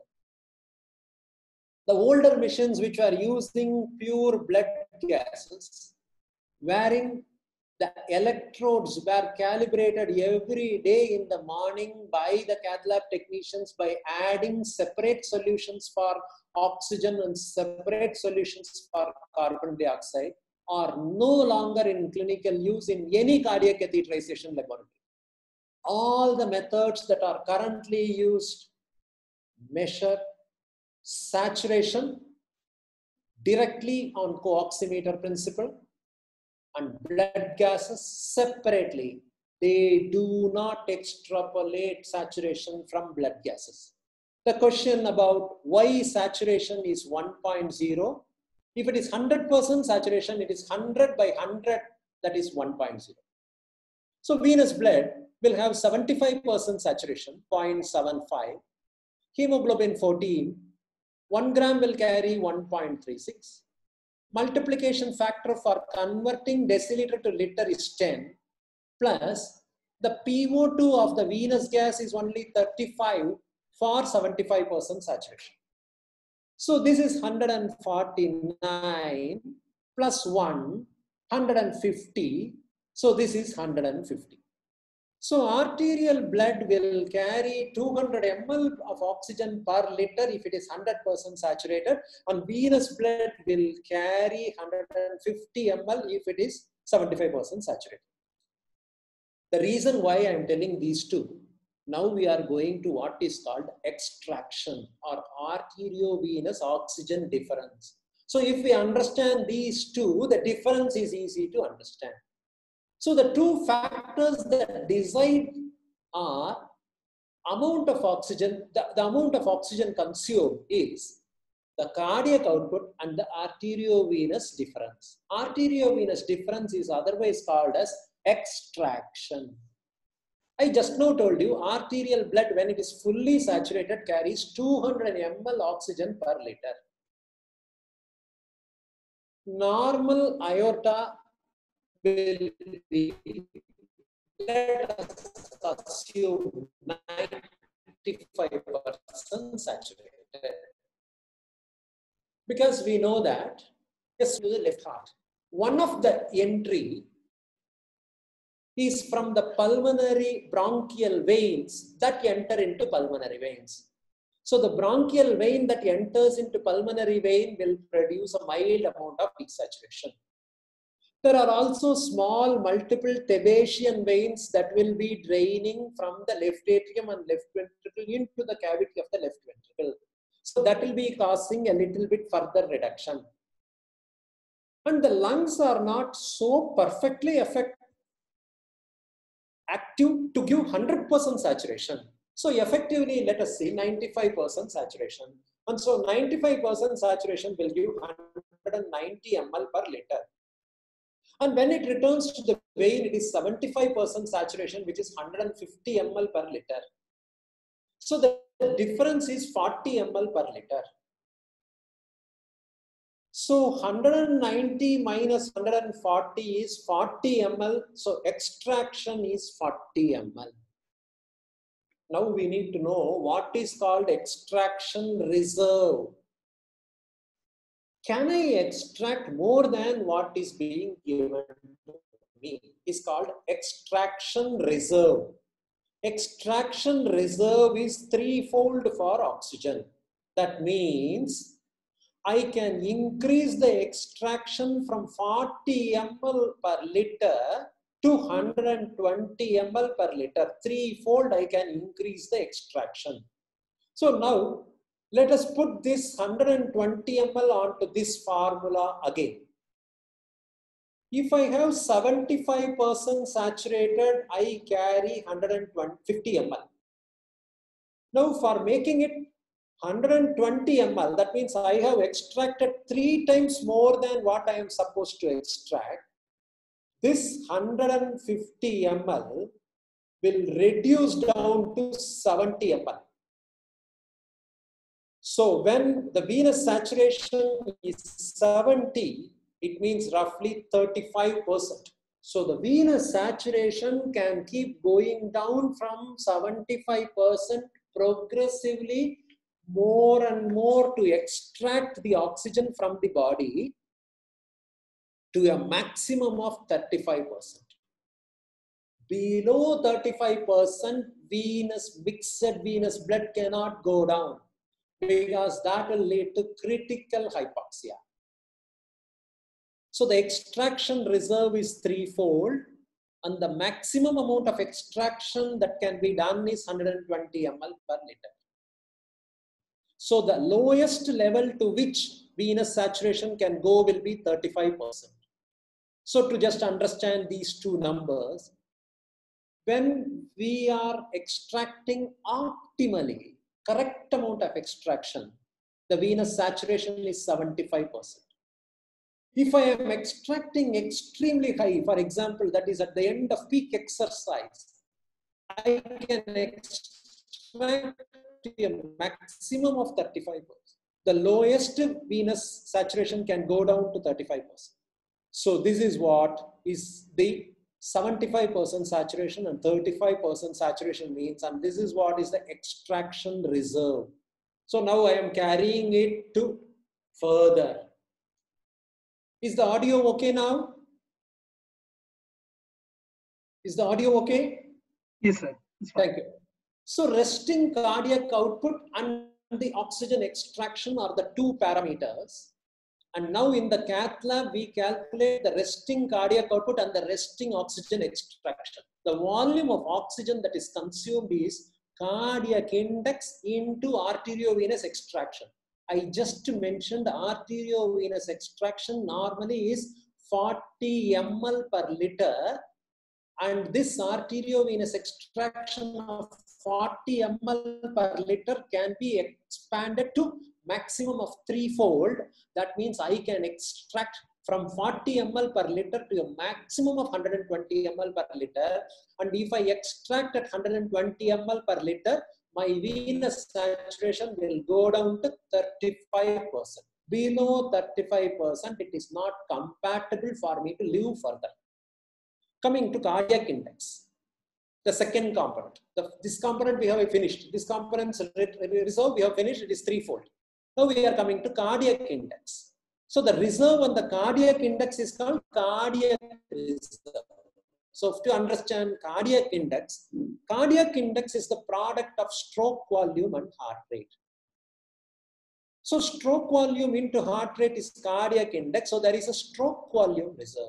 The older machines which are using pure blood gases, wherein the electrodes were calibrated every day in the morning by the cath lab technicians by adding separate solutions for oxygen and separate solutions for carbon dioxide, are no longer in clinical use in any cardiac catheterization laboratory. All the methods that are currently used measure saturation directly on co-oximeter principle and blood gases separately. They do not extrapolate saturation from blood gases. The question about why saturation is one point zero, if it is one hundred percent saturation, it is one hundred by one hundred, that is one point zero. So venous blood will have seventy-five percent saturation, zero point seven five. Hemoglobin fourteen, one gram will carry one point three six. Multiplication factor for converting deciliter to liter is ten, plus the P O two of the venous gas is only thirty-five for seventy-five percent saturation. So this is one hundred forty-nine plus one, one hundred fifty. So this is one hundred fifty. So arterial blood will carry two hundred milliliters of oxygen per liter if it is one hundred percent saturated, and venous blood will carry one hundred fifty milliliters if it is seventy-five percent saturated. The reason why I am telling these two, now we are going to what is called extraction or arteriovenous oxygen difference. So if we understand these two, the difference is easy to understand. So the two factors that decide are amount of oxygen, the, the amount of oxygen consumed is the cardiac output and the arteriovenous difference. Arteriovenous difference is otherwise called as extraction. I just now told you arterial blood when it is fully saturated carries two hundred milliliters oxygen per liter. Normal aorta will be, let us assume, ninety-five percent saturated. Because we know that, just to the left heart, one of the entry is from the pulmonary bronchial veins that enter into pulmonary veins. So the bronchial vein that enters into pulmonary vein will produce a mild amount of desaturation. There are also small multiple Thebetian veins that will be draining from the left atrium and left ventricle into the cavity of the left ventricle. So that will be causing a little bit further reduction. And the lungs are not so perfectly effective, active to give one hundred percent saturation. So effectively, let us see ninety-five percent saturation. And so ninety-five percent saturation will give one hundred ninety milliliters per liter. And when it returns to the vein, it is seventy-five percent saturation, which is one hundred fifty milliliters per liter. So the difference is forty milliliters per liter. So one hundred ninety minus one hundred forty is forty milliliters. So extraction is forty milliliters. Now we need to know what is called extraction reserve. Can I extract more than what is being given to me? Is called extraction reserve. Extraction reserve is threefold for oxygen. That means I can increase the extraction from forty milliliters per liter to one hundred twenty milliliters per liter. Threefold I can increase the extraction. So now let us put this one hundred twenty milliliters onto this formula again. If I have seventy-five percent saturated, I carry one hundred fifty milliliters. Now for making it one hundred twenty milliliters, that means I have extracted three times more than what I am supposed to extract. This one hundred fifty milliliters will reduce down to seventy milliliters. So when the venous saturation is seventy, it means roughly thirty-five percent. So the venous saturation can keep going down from seventy-five percent progressively more and more to extract the oxygen from the body to a maximum of thirty-five percent. Below thirty-five percent, venous, mixed venous blood cannot go down because that will lead to critical hypoxia. So the extraction reserve is threefold, and the maximum amount of extraction that can be done is one hundred twenty milliliters per liter. So the lowest level to which venous saturation can go will be thirty-five percent. So to just understand these two numbers, when we are extracting optimally, correct amount of extraction, the venous saturation is seventy-five percent. If I am extracting extremely high, for example, that is at the end of peak exercise, I can extract to a maximum of thirty-five percent. The lowest venous saturation can go down to thirty-five percent. So this is what is the seventy-five percent saturation and thirty-five percent saturation means, and this is what is the extraction reserve. So now I am carrying it to further. Is the audio okay now? Is the audio okay? Yes, sir. Thank you. So resting cardiac output and the oxygen extraction are the two parameters. And now in the cath lab, we calculate the resting cardiac output and the resting oxygen extraction. The volume of oxygen that is consumed is cardiac index into arteriovenous extraction. I just mentioned arteriovenous extraction normally is forty milliliters per liter, and this arteriovenous extraction of forty milliliters per liter can be expanded to maximum of threefold. That means I can extract from forty milliliters per liter to a maximum of one hundred twenty milliliters per liter. And if I extract at one hundred twenty milliliters per liter, my venous saturation will go down to thirty-five percent. Below thirty-five percent, it is not compatible for me to live further. Coming to cardiac index, the second component. The, this component we have finished. This component's reserve we have finished. It is threefold. Now we are coming to cardiac index. So the reserve on the cardiac index is called cardiac reserve. So to understand cardiac index, cardiac index is the product of stroke volume and heart rate. So stroke volume into heart rate is cardiac index. So there is a stroke volume reserve.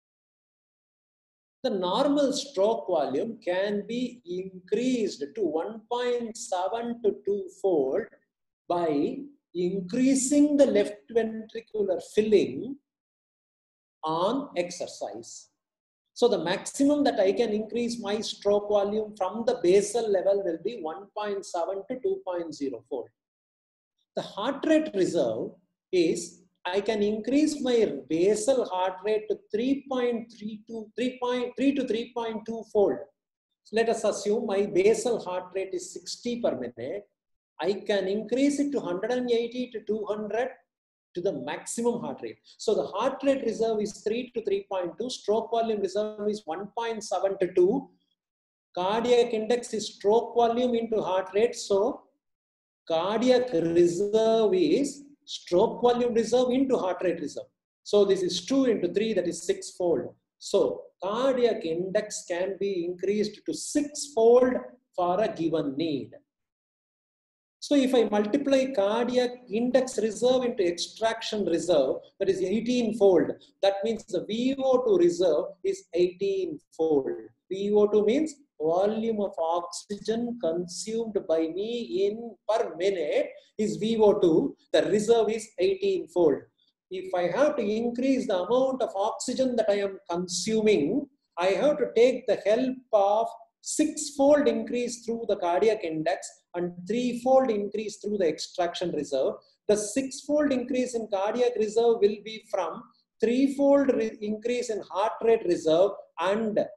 The normal stroke volume can be increased to one point seven to two fold by increasing the left ventricular filling on exercise. So the maximum that I can increase my stroke volume from the basal level will be one point seven to two point zero fold. The heart rate reserve is I can increase my basal heart rate to three point three to three point three to three point two fold. So let us assume my basal heart rate is sixty per minute. I can increase it to one hundred eighty to two hundred to the maximum heart rate. So the heart rate reserve is three to three point two. Stroke volume reserve is one point seven to two. Cardiac index is stroke volume into heart rate. So cardiac reserve is stroke volume reserve into heart rate reserve. So this is two into three, that is six fold. So cardiac index can be increased to six fold for a given need. So if I multiply cardiac index reserve into extraction reserve, that is eighteen fold. That means the V O two reserve is eighteen fold. V O two means volume of oxygen consumed by me in per minute is V O two. The reserve is eighteen fold. If I have to increase the amount of oxygen that I am consuming, I have to take the help of six-fold increase through the cardiac index and three-fold increase through the extraction reserve. The six-fold increase in cardiac reserve will be from three-fold increase in heart rate reserve and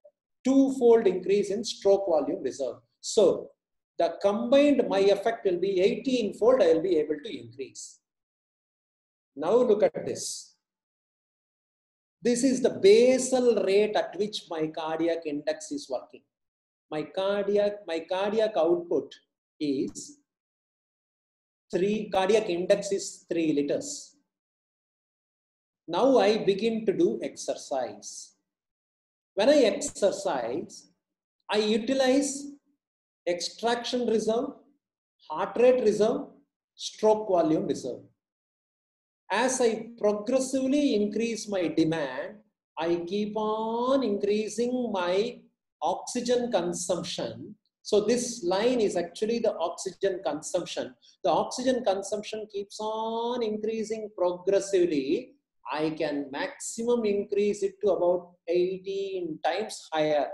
two-fold increase in stroke volume reserve. So the combined my effect will be eighteen-fold I will be able to increase. Now look at this. This is the basal rate at which my cardiac index is working. My cardiac, my cardiac output is three, cardiac index is three liters. Now I begin to do exercise. When I exercise, I utilize extraction reserve, heart rate reserve, stroke volume reserve. As I progressively increase my demand, I keep on increasing my oxygen consumption. So this line is actually the oxygen consumption. The oxygen consumption keeps on increasing progressively. I can maximum increase it to about eighteen times higher.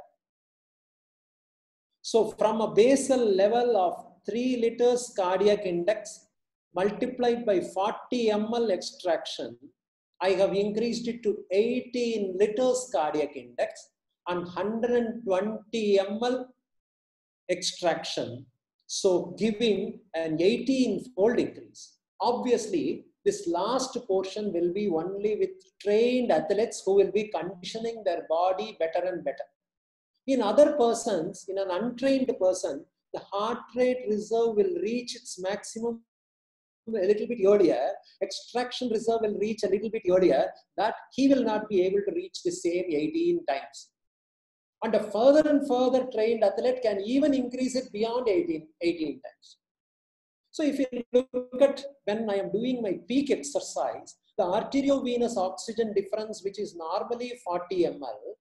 So from a basal level of three liters cardiac index multiplied by forty milliliters extraction, I have increased it to eighteen liters cardiac index and one hundred twenty milliliters extraction. So giving an eighteen-fold increase. Obviously, this last portion will be only with trained athletes who will be conditioning their body better and better. In other persons, in an untrained person, the heart rate reserve will reach its maximum a little bit earlier, extraction reserve will reach a little bit earlier, that he will not be able to reach the same eighteen times. And a further and further trained athlete can even increase it beyond eighteen, eighteen times. So if you look at when I am doing my peak exercise, the arteriovenous oxygen difference, which is normally forty milliliters,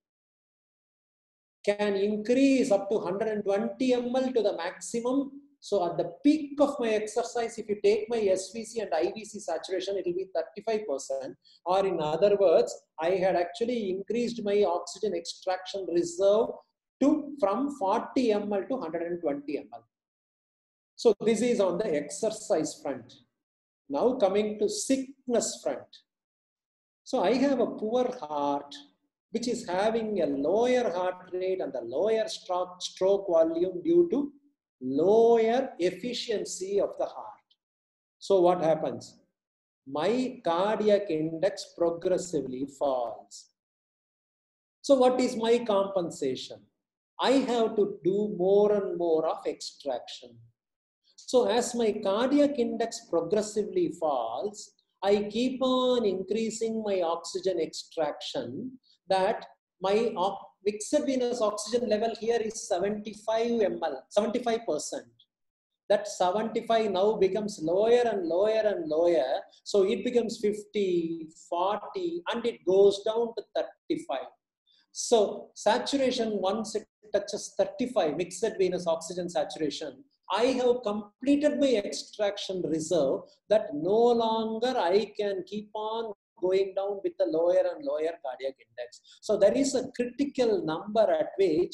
can increase up to one hundred twenty milliliters to the maximum. So at the peak of my exercise, if you take my S V C and I V C saturation, it will be thirty-five percent. Or in other words, I had actually increased my oxygen extraction reserve to from forty milliliters to one hundred twenty milliliters. So this is on the exercise front. Now coming to sickness front. So I have a poor heart, which is having a lower heart rate and the lower stroke, stroke volume due to lower efficiency of the heart. So what happens? My cardiac index progressively falls. So what is my compensation? I have to do more and more of extraction. So as my cardiac index progressively falls, I keep on increasing my oxygen extraction, that my mixed venous oxygen level here is seventy-five milliliters, seventy-five percent. That seventy-five now becomes lower and lower and lower. So it becomes fifty, forty, and it goes down to thirty-five. So saturation, once it touches thirty-five, mixed venous oxygen saturation, I have completed my extraction reserve, that no longer I can keep on going down with the lower and lower cardiac index. So there is a critical number at which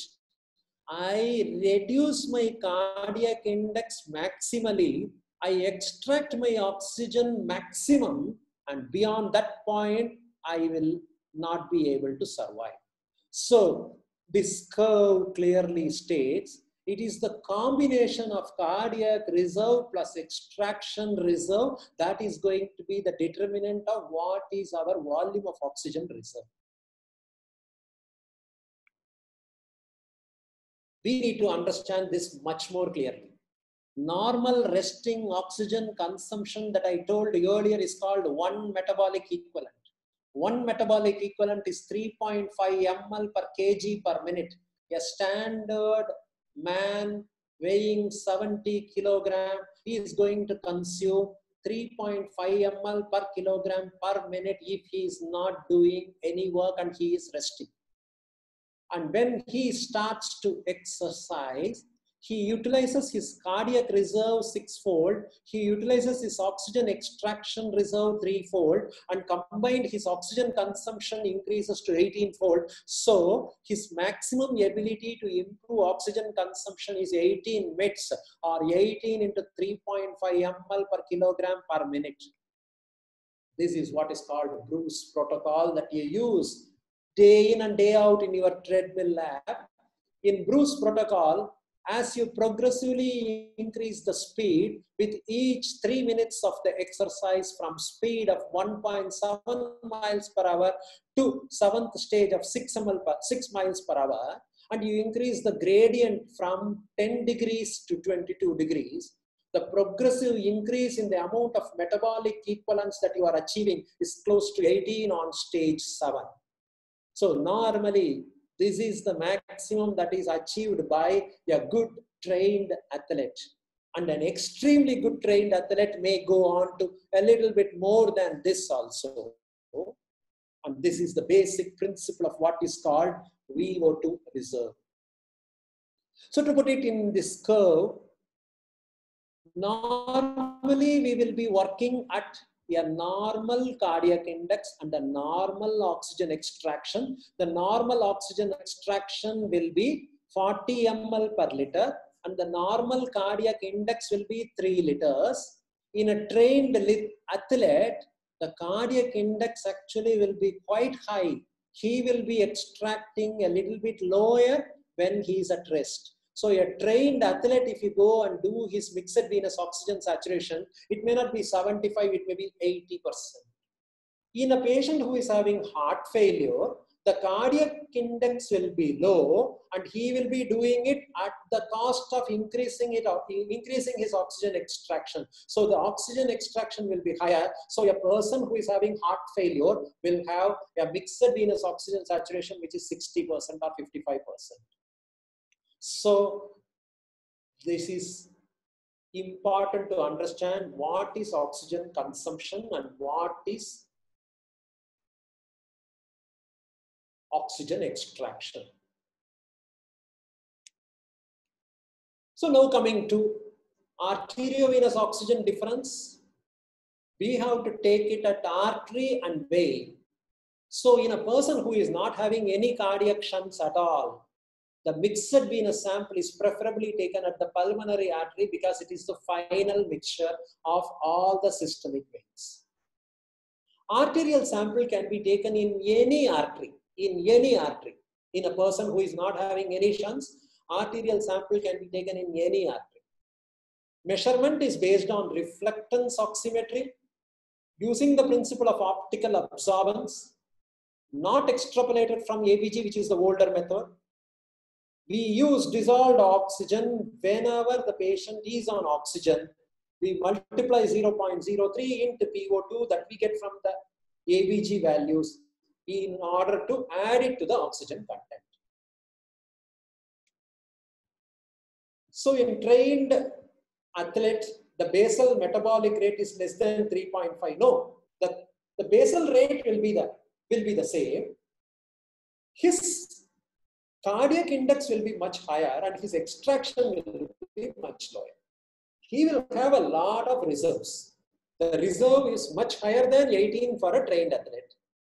I reduce my cardiac index maximally, I extract my oxygen maximum, and beyond that point, I will not be able to survive. So this curve clearly states it is the combination of cardiac reserve plus extraction reserve that is going to be the determinant of what is our volume of oxygen reserve. We need to understand this much more clearly. Normal resting oxygen consumption that I told earlier is called one metabolic equivalent. One metabolic equivalent is three point five milliliters per kg per minute. A standard man weighing seventy kilograms is going to consume three point five milliliters per kilogram per minute if he is not doing any work and he is resting. And when he starts to exercise, he utilizes his cardiac reserve six-fold, he utilizes his oxygen extraction reserve three-fold, and combined his oxygen consumption increases to eighteen-fold. So his maximum ability to improve oxygen consumption is eighteen mits, or eighteen into three point five milliliters per kilogram per minute. This is what is called Bruce protocol that you use day in and day out in your treadmill lab. in Bruce protocol, as you progressively increase the speed with each three minutes of the exercise from speed of one point seven miles per hour to seventh stage of six miles per hour, and you increase the gradient from ten degrees to twenty-two degrees, the progressive increase in the amount of metabolic equivalence that you are achieving is close to eighteen on stage seven. So normally, this is the maximum that is achieved by a good trained athlete. And an extremely good trained athlete may go on to a little bit more than this also. And this is the basic principle of what is called V O two reserve. So to put it in this curve, normally we will be working at a normal cardiac index and a normal oxygen extraction. The normal oxygen extraction will be forty milliliters per liter and the normal cardiac index will be three liters. In a trained athlete, the cardiac index actually will be quite high. He will be extracting a little bit lower when he is at rest. So a trained athlete, if you go and do his mixed venous oxygen saturation, it may not be seventy-five, it may be eighty percent. In a patient who is having heart failure, the cardiac index will be low and he will be doing it at the cost of increasing it, increasing his oxygen extraction. So the oxygen extraction will be higher. So a person who is having heart failure will have a mixed venous oxygen saturation which is sixty percent or fifty-five percent. So this is important to understand what is oxygen consumption and what is oxygen extraction. So now coming to arteriovenous oxygen difference, we have to take it at artery and vein. So in a person who is not having any cardiac shunts at all, the mixed venous sample is preferably taken at the pulmonary artery because it is the final mixture of all the systemic veins. Arterial sample can be taken in any artery, in any artery. In a person who is not having any shunts, arterial sample can be taken in any artery. Measurement is based on reflectance oximetry, using the principle of optical absorbance, not extrapolated from A B G, which is the older method. We use dissolved oxygen whenever the patient is on oxygen. We multiply zero point zero three into P O two that we get from the A B G values in order to add it to the oxygen content. So in trained athlete, the basal metabolic rate is less than three point five. No, the, the basal rate will be the, will be the same. His cardiac index will be much higher and his extraction will be much lower. He will have a lot of reserves. The reserve is much higher than eighteen for a trained athlete.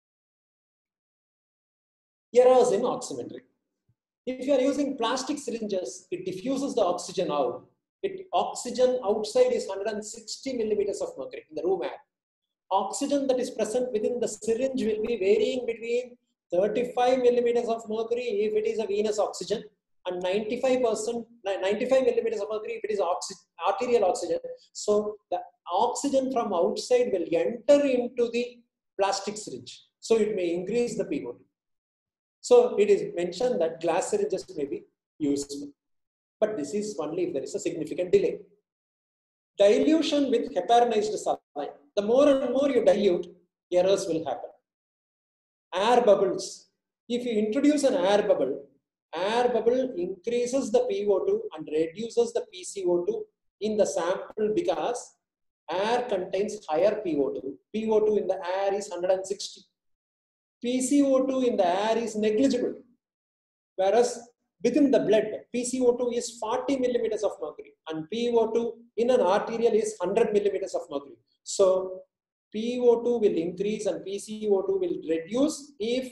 Errors in oximetry. If you are using plastic syringes, it diffuses the oxygen out. It, oxygen outside is one hundred sixty millimeters of mercury in the room air. Oxygen that is present within the syringe will be varying between thirty-five millimeters of mercury if it is a venous oxygen and ninety-five percent, ninety-five millimeters of mercury if it is oxy, arterial oxygen. So the oxygen from outside will enter into the plastic syringe. So it may increase the P O two. So it is mentioned that glass syringes may be useful. But this is only if there is a significant delay. Dilution with heparinized saline. The more and more you dilute, errors will happen. Air bubbles. If you introduce an air bubble, air bubble increases the P O two and reduces the P C O two in the sample because air contains higher P O two. P O two in the air is one hundred sixty. P C O two in the air is negligible. Whereas within the blood, P C O two is forty millimeters of mercury and P O two in an arterial is one hundred millimeters of mercury. So P O two will increase and P C O two will reduce if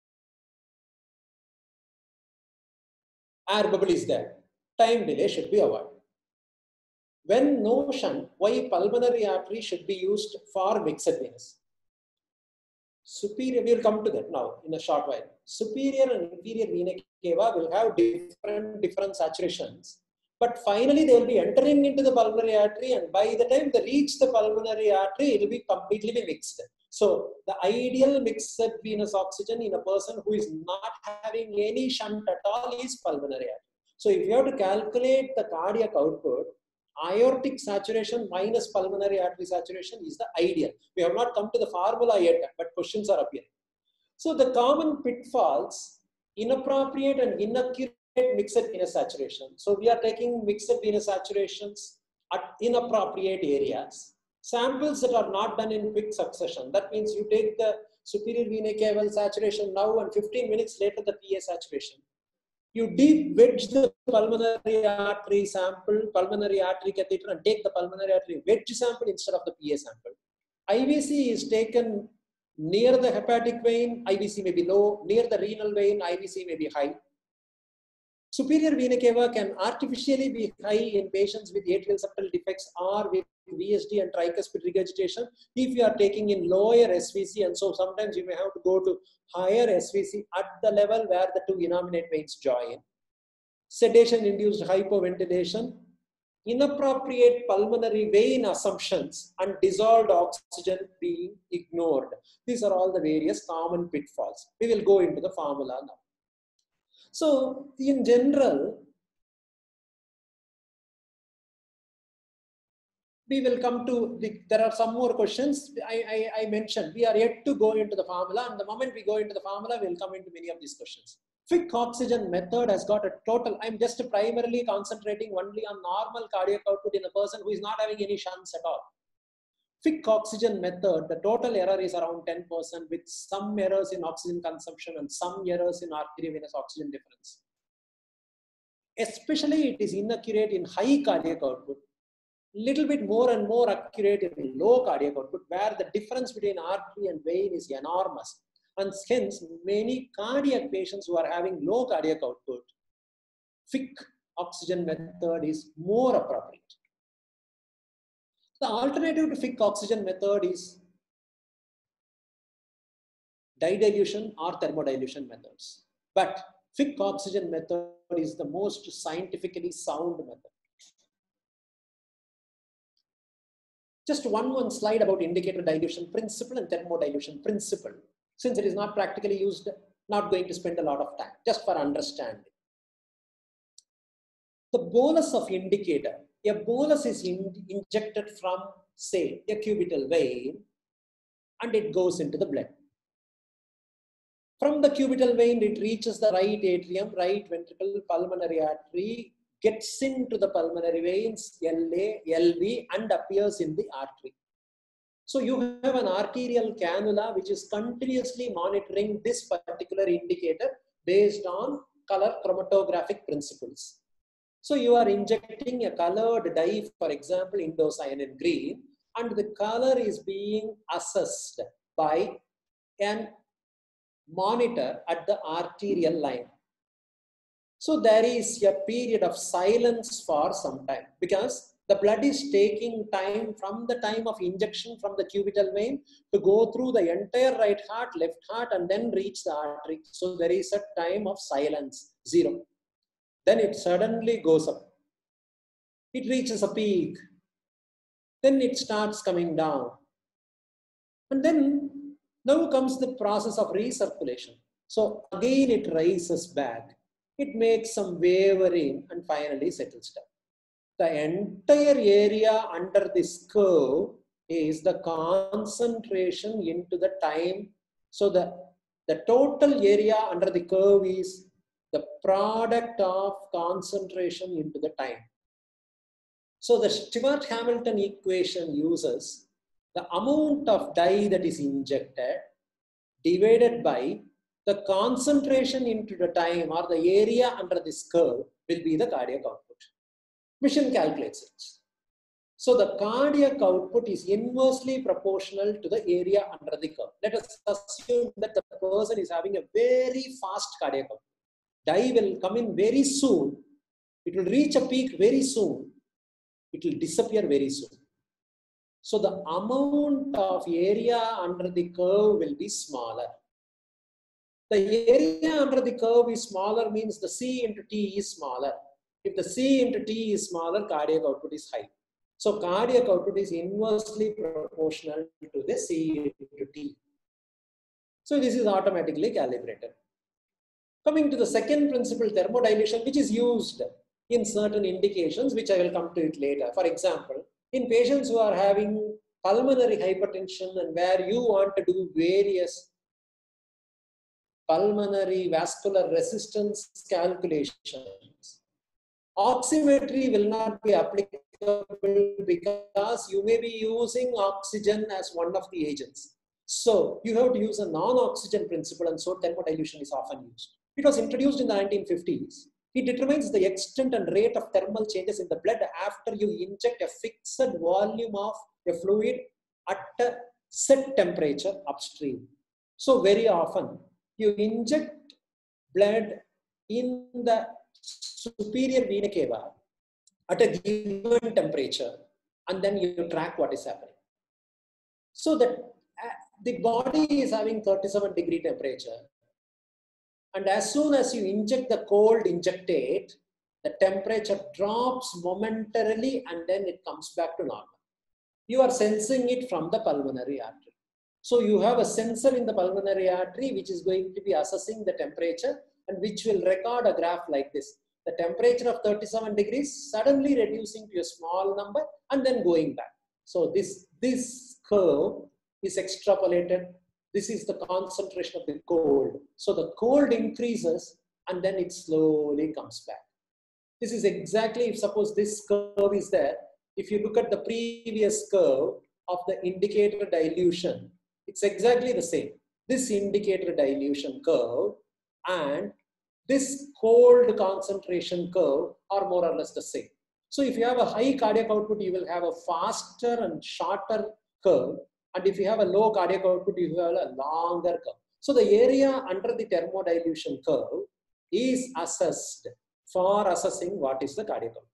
air bubble is there. Time delay should be avoided. When no shunt, why pulmonary artery should be used for mixed venous? superior, we will come to that now in a short while. Superior and inferior vena cava will have different, different saturations. But finally, they will be entering into the pulmonary artery, and by the time they reach the pulmonary artery, it will be completely mixed. So, the ideal mixed venous oxygen in a person who is not having any shunt at all is pulmonary artery. So, if you have to calculate the cardiac output, aortic saturation minus pulmonary artery saturation is the ideal. We have not come to the formula yet, but questions are appearing. So, the common pitfalls, inappropriate and inaccurate mixed venous saturation. So we are taking mixed venous saturations at inappropriate areas. Samples that are not done in quick succession. That means you take the superior vena cava saturation now and fifteen minutes later the P A saturation. You deep wedge the pulmonary artery sample, pulmonary artery catheter, and take the pulmonary artery wedge sample instead of the P A sample. I V C is taken near the hepatic vein, I V C may be low. Near the renal vein, I V C may be high. Superior vena cava can artificially be high in patients with atrial septal defects or with V S D and tricuspid regurgitation if you are taking in lower S V C, and so sometimes you may have to go to higher S V C at the level where the two innominate veins join. Sedation-induced hypoventilation, inappropriate pulmonary vein assumptions, and dissolved oxygen being ignored. These are all the various common pitfalls. We will go into the formula now. So, in general, we will come to, the, there are some more questions. I, I, I mentioned, we are yet to go into the formula, and the moment we go into the formula, we will come into many of these questions. Quick oxygen method has got a total, I'm just primarily concentrating only on normal cardiac output in a person who is not having any shunts at all. Quick oxygen method, the total error is around ten percent with some errors in oxygen consumption and some errors in arteriovenous oxygen difference. Especially it is inaccurate in high cardiac output, little bit more and more accurate in low cardiac output where the difference between artery and vein is enormous. And hence many cardiac patients who are having low cardiac output, quick oxygen method is more appropriate. The alternative to quick oxygen method is dilution or thermodilution methods. But quick oxygen method is the most scientifically sound method. Just one one slide about indicator dilution principle and thermodilution principle. Since it is not practically used, not going to spend a lot of time, just for understanding. The bolus of indicator. A bolus is in, injected from, say, a cubital vein, and it goes into the blood. From the cubital vein, it reaches the right atrium, right ventricle, pulmonary artery, gets into the pulmonary veins, L A, L V, and appears in the artery. So you have an arterial cannula which is continuously monitoring this particular indicator based on color chromatographic principles. So you are injecting a colored dye, for example, indocyanine green, and the color is being assessed by an monitor at the arterial line. So there is a period of silence for some time because the blood is taking time from the time of injection from the cubital vein to go through the entire right heart, left heart, and then reach the artery. So there is a time of silence, zero. Then it suddenly goes up. It reaches a peak. Then it starts coming down. And then now comes the process of recirculation. So again it rises back. It makes some wavering and finally settles down. The entire area under this curve is the concentration into the time. So the, the total area under the curve is the product of concentration into the time. So the Stewart-Hamilton equation uses the amount of dye that is injected divided by the concentration into the time, or the area under this curve will be the cardiac output. Machine calculates it. So the cardiac output is inversely proportional to the area under the curve. Let us assume that the person is having a very fast cardiac output. Dye will come in very soon. It will reach a peak very soon. It will disappear very soon. So the amount of area under the curve will be smaller. The area under the curve is smaller means the C into T is smaller. If the C into T is smaller, cardiac output is high. So cardiac output is inversely proportional to the C into T. So this is automatically calibrated. Coming to the second principle, thermodilution, which is used in certain indications, which I will come to it later. For example, in patients who are having pulmonary hypertension and where you want to do various pulmonary vascular resistance calculations, oximetry will not be applicable because you may be using oxygen as one of the agents. So you have to use a non-oxygen principle, and so thermodilution is often used. It was introduced in the nineteen fifties. It determines the extent and rate of thermal changes in the blood after you inject a fixed volume of a fluid at a set temperature upstream. So very often you inject blood in the superior vena cava at a given temperature, and then you track what is happening. So that the body is having thirty-seven degree temperature, and as soon as you inject the cold injectate, the temperature drops momentarily and then it comes back to normal. You are sensing it from the pulmonary artery. So you have a sensor in the pulmonary artery which is going to be assessing the temperature and which will record a graph like this. The temperature of thirty-seven degrees suddenly reducing to a small number and then going back. So this, this curve is extrapolated. This is the concentration of the cold. So the cold increases and then it slowly comes back. This is exactly, if suppose this curve is there, if you look at the previous curve of the indicator dilution, it's exactly the same. This indicator dilution curve and this cold concentration curve are more or less the same. So if you have a high cardiac output, you will have a faster and shorter curve. And if you have a low cardiac output, you have a longer curve. So the area under the thermodilution curve is assessed for assessing what is the cardiac output.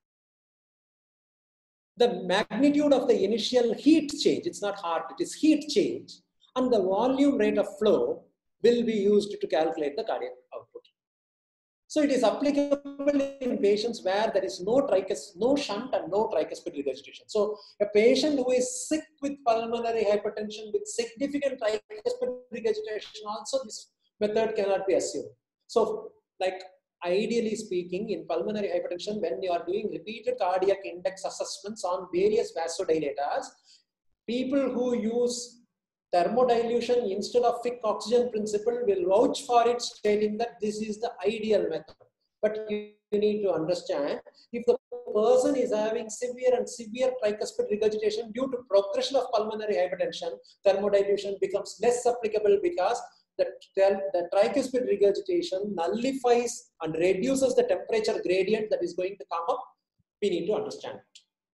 The magnitude of the initial heat change, it's not heart, it is heat change, and the volume rate of flow will be used to calculate the cardiac output. So it is applicable in patients where there is no tricuspid, no shunt and no tricuspid regurgitation. So a patient who is sick with pulmonary hypertension with significant tricuspid regurgitation, also this method cannot be assumed. So like ideally speaking, in pulmonary hypertension, when you are doing repeated cardiac index assessments on various vasodilators, people who use thermodilution instead of fixed oxygen principle will vouch for it, stating that this is the ideal method. But you need to understand, if the person is having severe and severe tricuspid regurgitation due to progression of pulmonary hypertension, thermodilution becomes less applicable because the, the tricuspid regurgitation nullifies and reduces the temperature gradient that is going to come up. We need to understand it.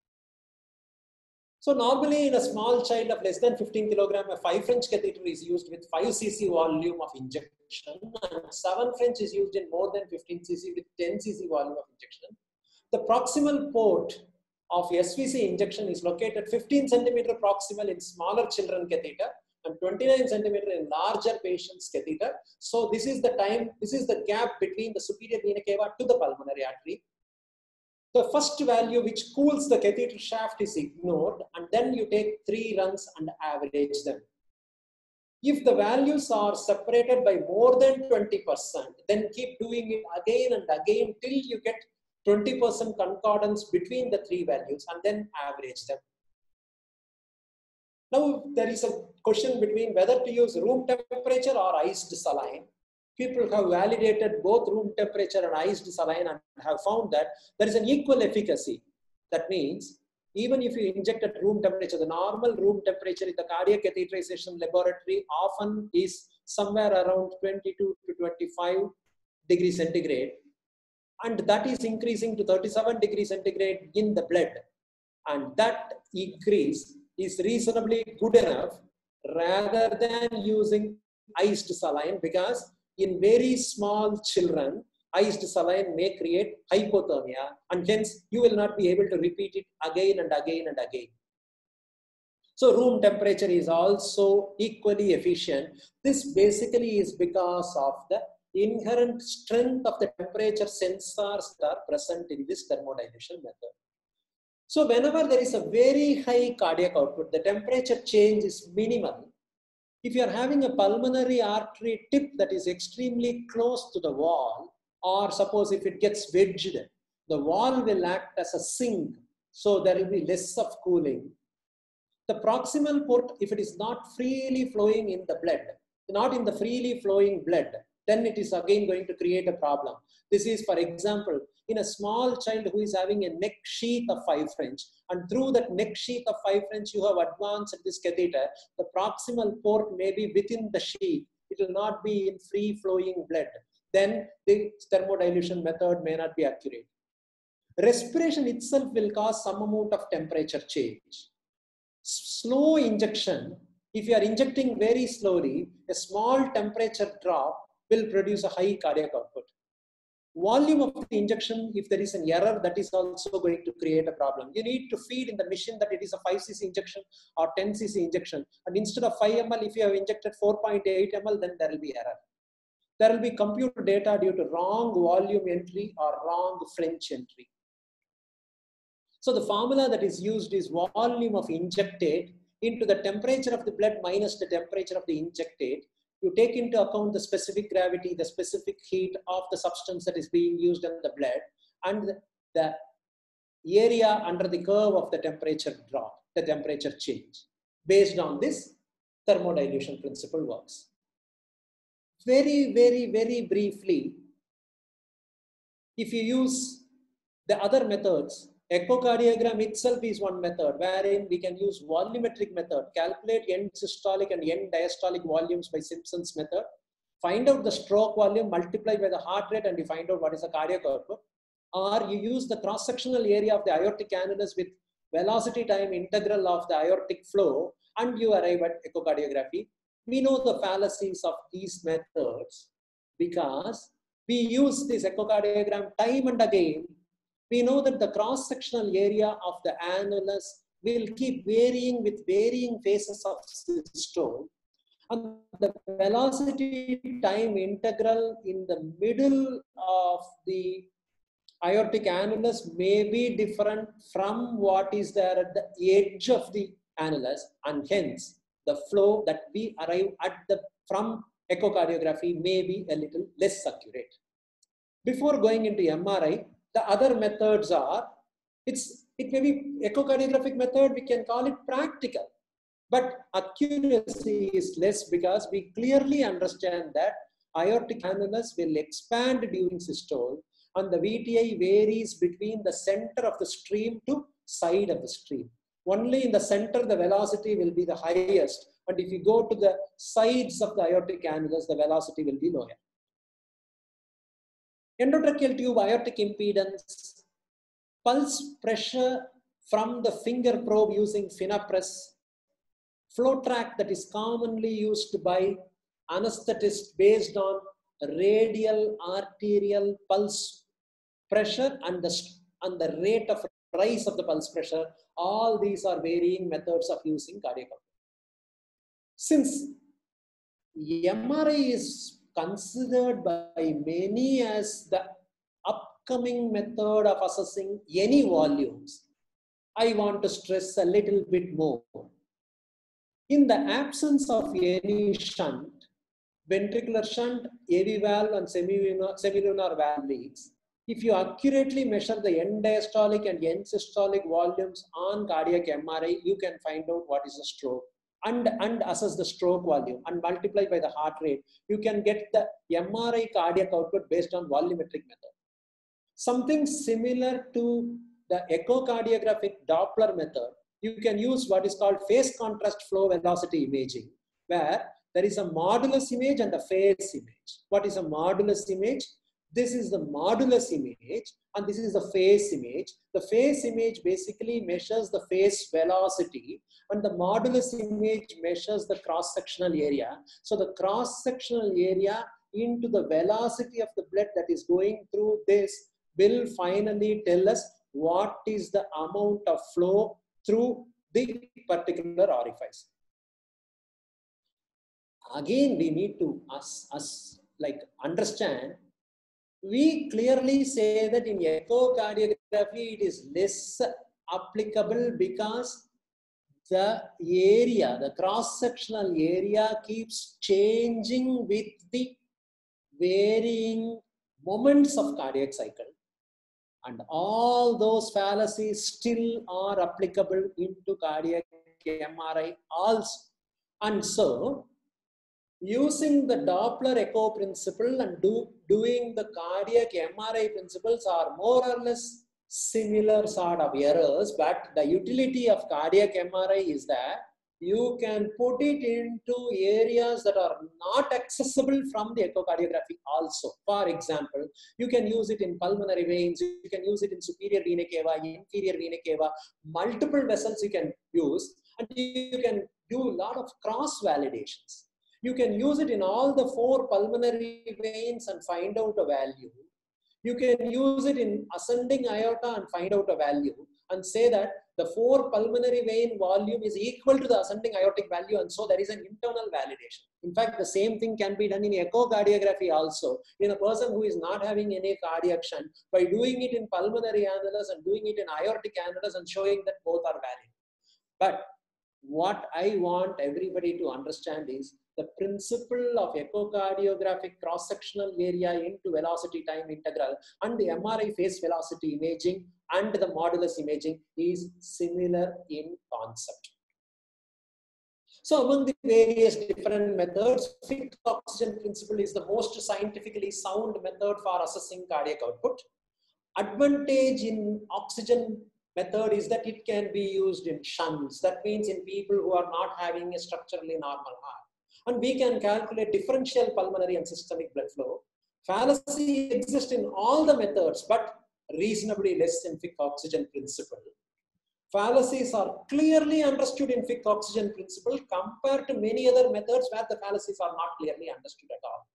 So normally in a small child of less than fifteen kilogram, a five French catheter is used with five C C volume of injection, and seven French is used in more than fifteen C C with ten C C volume of injection. The proximal port of S V C injection is located fifteen centimeter proximal in smaller children catheter and twenty-nine centimeter in larger patients catheter. So this is the time, this is the gap between the superior vena cava to the pulmonary artery. The first value which cools the catheter shaft is ignored, and then you take three runs and average them. If the values are separated by more than twenty percent, then keep doing it again and again till you get twenty percent concordance between the three values and then average them. Now there is a question between whether to use room temperature or iced saline. People have validated both room temperature and iced saline and have found that there is an equal efficacy. That means even if you inject at room temperature, the normal room temperature in the cardiac catheterization laboratory often is somewhere around twenty-two to twenty-five degrees centigrade. And that is increasing to thirty-seven degrees centigrade in the blood. And that increase is reasonably good enough rather than using iced saline, because in very small children, iced saline may create hypothermia, and hence you will not be able to repeat it again and again and again. So room temperature is also equally efficient. This basically is because of the inherent strength of the temperature sensors that are present in this thermodilution method. So whenever there is a very high cardiac output, the temperature change is minimal. If you are having a pulmonary artery tip that is extremely close to the wall, or suppose if it gets wedged, the wall will act as a sink, so there will be less of cooling. The proximal port, if it is not freely flowing in the blood, not in the freely flowing blood, then it is again going to create a problem. This is, for example, in a small child who is having a neck sheath of five French, and through that neck sheath of five French, you have advanced this catheter, the proximal port may be within the sheath. It will not be in free flowing blood. Then the thermodilution method may not be accurate. Respiration itself will cause some amount of temperature change. Slow injection, if you are injecting very slowly, a small temperature drop will produce a high cardiac output. Volume of the injection, if there is an error, that is also going to create a problem. You need to feed in the machine that it is a five C C injection or ten C C injection. And instead of five milliliters, if you have injected four point eight milliliters, then there will be error. There will be computer data due to wrong volume entry or wrong French entry. So the formula that is used is volume of injectate into the temperature of the blood minus the temperature of the injectate. You take into account the specific gravity, the specific heat of the substance that is being used in the blood, and the area under the curve of the temperature drop, the temperature change. Based on this, thermodilution principle works. Very, very, very briefly, if you use the other methods, echocardiogram itself is one method wherein we can use volumetric method, calculate end systolic and end diastolic volumes by Simpson's method, find out the stroke volume, multiply by the heart rate, and you find out what is the cardiac output. Or you use the cross-sectional area of the aortic annulus with velocity time integral of the aortic flow, and you arrive at echocardiography. We know the fallacies of these methods because we use this echocardiogram time and again. We know that the cross-sectional area of the annulus will keep varying with varying phases of systole, and the velocity time integral in the middle of the aortic annulus may be different from what is there at the edge of the annulus, and hence the flow that we arrive at the from echocardiography may be a little less accurate. Before going into M R I, the other methods are, it's, it may be echocardiographic method, we can call it practical, but accuracy is less because we clearly understand that aortic annulus will expand during systole and the V T I varies between the center of the stream to side of the stream. Only in the center, the velocity will be the highest, and if you go to the sides of the aortic annulus, the velocity will be lower. Endotracheal tube aortic impedance, pulse pressure from the finger probe using FinaPress, flow track that is commonly used by anesthetists based on radial arterial pulse pressure and the, and the rate of rise of the pulse pressure. All these are varying methods of using cardiac output. Since M R I is considered by many as the upcoming method of assessing any volumes, I want to stress a little bit more. In the absence of any shunt, ventricular shunt, A V valve and semilunar, semilunar valve leaks, if you accurately measure the end diastolic and end systolic volumes on cardiac M R I, you can find out what is a stroke. And, and assess the stroke volume and multiply by the heart rate, you can get the M R I cardiac output based on volumetric method. Something similar to the echocardiographic Doppler method, you can use what is called phase contrast flow velocity imaging, where there is a modulus image and a phase image. What is a modulus image? This is the modulus image and this is the phase image. The phase image basically measures the phase velocity and the modulus image measures the cross-sectional area. So the cross-sectional area into the velocity of the blood that is going through this will finally tell us what is the amount of flow through the particular orifice. Again, we need to us, us like understand, we clearly say that in echocardiography it is less applicable because the area, the cross-sectional area keeps changing with the varying moments of cardiac cycle. And all those fallacies still are applicable into cardiac M R I also. And so, using the Doppler echo principle and do, doing the cardiac M R I principles are more or less similar sort of errors, but the utility of cardiac M R I is that you can put it into areas that are not accessible from the echocardiography also. For example, you can use it in pulmonary veins, you can use it in superior vena cava, inferior vena cava, multiple vessels you can use, and you can do a lot of cross validations. You can use it in all the four pulmonary veins and find out a value. You can use it in ascending aorta and find out a value and say that the four pulmonary vein volume is equal to the ascending aortic value, and so there is an internal validation. In fact, the same thing can be done in echocardiography also. In a person who is not having any cardiac shunt, by doing it in pulmonary annulus and doing it in aortic annulus and showing that both are valid. But what I want everybody to understand is the principle of echocardiographic cross-sectional area into velocity time integral and the M R I phase velocity imaging and the modulus imaging is similar in concept. So among the various different methods, fixed oxygen principle is the most scientifically sound method for assessing cardiac output. Advantage in oxygen method is that it can be used in shunts. That means in people who are not having a structurally normal heart. And we can calculate differential pulmonary and systemic blood flow. Fallacy exists in all the methods, but reasonably less in fixed oxygen principle. Fallacies are clearly understood in fixed oxygen principle compared to many other methods where the fallacies are not clearly understood at all.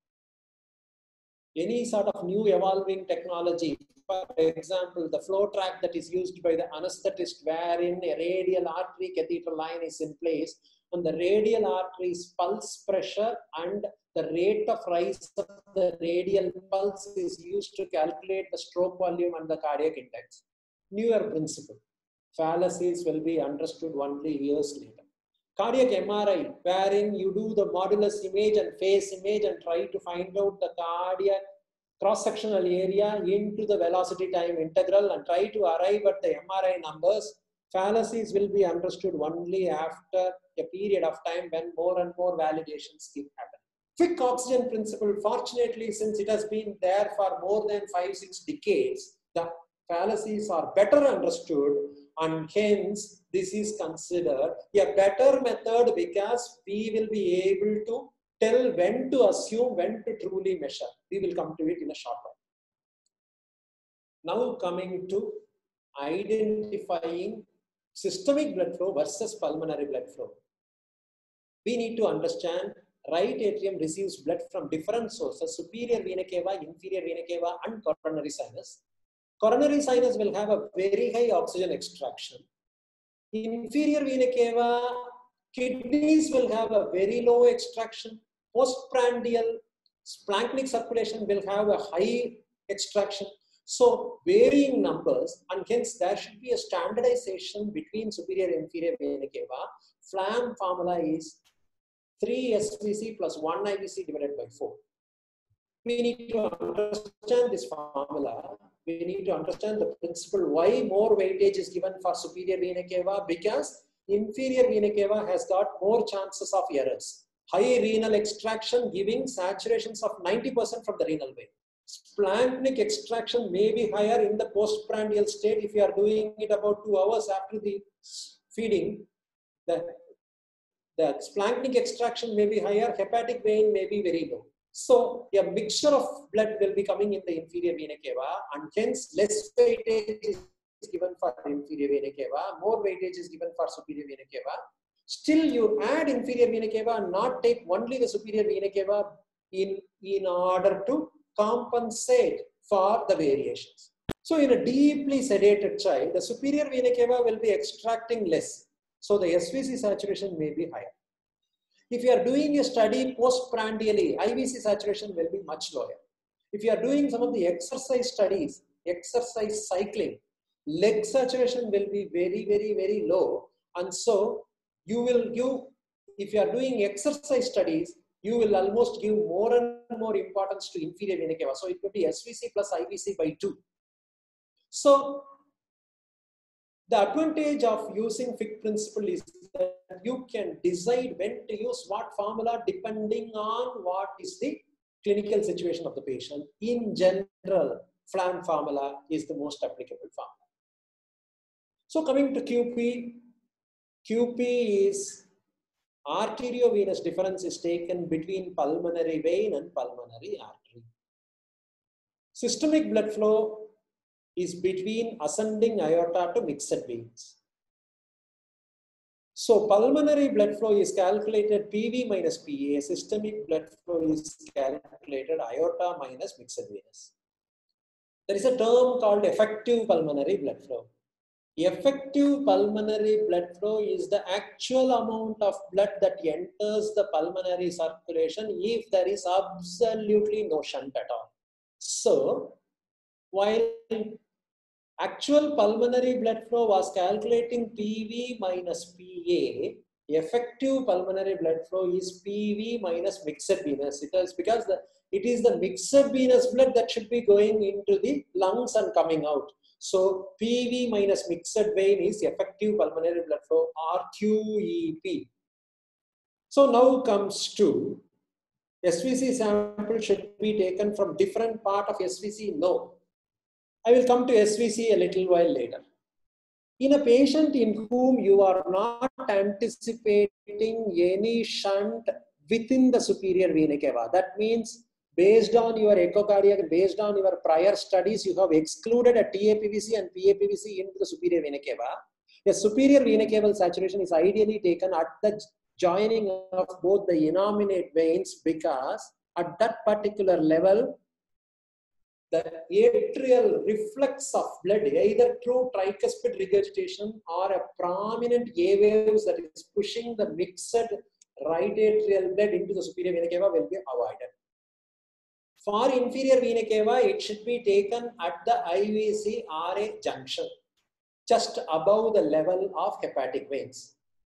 Any sort of new evolving technology, for example, the flow track that is used by the anesthetist wherein a radial artery catheter line is in place and the radial artery's pulse pressure and the rate of rise of the radial pulse is used to calculate the stroke volume and the cardiac index. Newer principle. Fallacies will be understood only years later. Cardiac M R I, wherein you do the modulus image and phase image and try to find out the cardiac cross-sectional area into the velocity time integral and try to arrive at the M R I numbers. Fallacies will be understood only after a period of time when more and more validations keep happening. Fixed oxygen principle, fortunately, since it has been there for more than five, six decades, the fallacies are better understood, and hence this is considered a better method because we will be able to tell when to assume, when to truly measure. We will come to it in a short while. Now coming to identifying systemic blood flow versus pulmonary blood flow. We need to understand right atrium receives blood from different sources, superior vena cava, inferior vena cava, and coronary sinus. Coronary sinus will have a very high oxygen extraction. Inferior vena cava, kidneys will have a very low extraction. Postprandial splanchnic circulation will have a high extraction. So varying numbers, and hence there should be a standardization between superior and inferior vena cava. Flam formula is three S V C plus one I V C divided by four. We need to understand this formula. We need to understand the principle why more weightage is given for superior vena cava, because inferior vena cava has got more chances of errors. High renal extraction giving saturations of ninety percent from the renal vein. Splanchnic extraction may be higher in the postprandial state if you are doing it about two hours after the feeding. The, the splanchnic extraction may be higher, hepatic vein may be very low. So a mixture of blood will be coming in the inferior vena cava, and hence less weightage is given for inferior vena cava, more weightage is given for superior vena cava. Still you add inferior vena cava and not take only the superior vena cava in, in order to compensate for the variations. So in a deeply sedated child, the superior vena cava will be extracting less. So the S V C saturation may be higher. If you are doing a study postprandially, I V C saturation will be much lower. If you are doing some of the exercise studies, exercise cycling, leg saturation will be very, very, very low. And so you will give, if you are doing exercise studies, you will almost give more and more importance to inferior vena cava. So it could be S V C plus I V C by two. So the advantage of using Fick principle is that you can decide when to use what formula depending on what is the clinical situation of the patient. In general, Flam formula is the most applicable formula. So coming to Q P, Q P is arteriovenous difference is taken between pulmonary vein and pulmonary artery. Systemic blood flow is between ascending aorta to mixed veins. So pulmonary blood flow is calculated P V minus P A, systemic blood flow is calculated aorta minus mixed venous. There is a term called effective pulmonary blood flow. Effective pulmonary blood flow is the actual amount of blood that enters the pulmonary circulation if there is absolutely no shunt at all. So, while actual pulmonary blood flow was calculating P V minus P A, effective pulmonary blood flow is P V minus mixed venous. It is because the, it is the mixed venous blood that should be going into the lungs and coming out. So P V minus mixed vein is effective pulmonary blood flow, or Q E P. So now comes to S V C sample should be taken from different part of S V C? No. I will come to S V C a little while later. In a patient in whom you are not anticipating any shunt within the superior vena cava, that means based on your echocardiography, based on your prior studies, you have excluded a T A P V C and P A P V C into the superior vena cava. The superior vena caval saturation is ideally taken at the joining of both the innominate veins, because at that particular level, the atrial reflux of blood, either through tricuspid regurgitation or a prominent A waves that is pushing the mixed right atrial blood into the superior vena cava, will be avoided. For inferior vena cava, it should be taken at the I V C R A junction, just above the level of hepatic veins.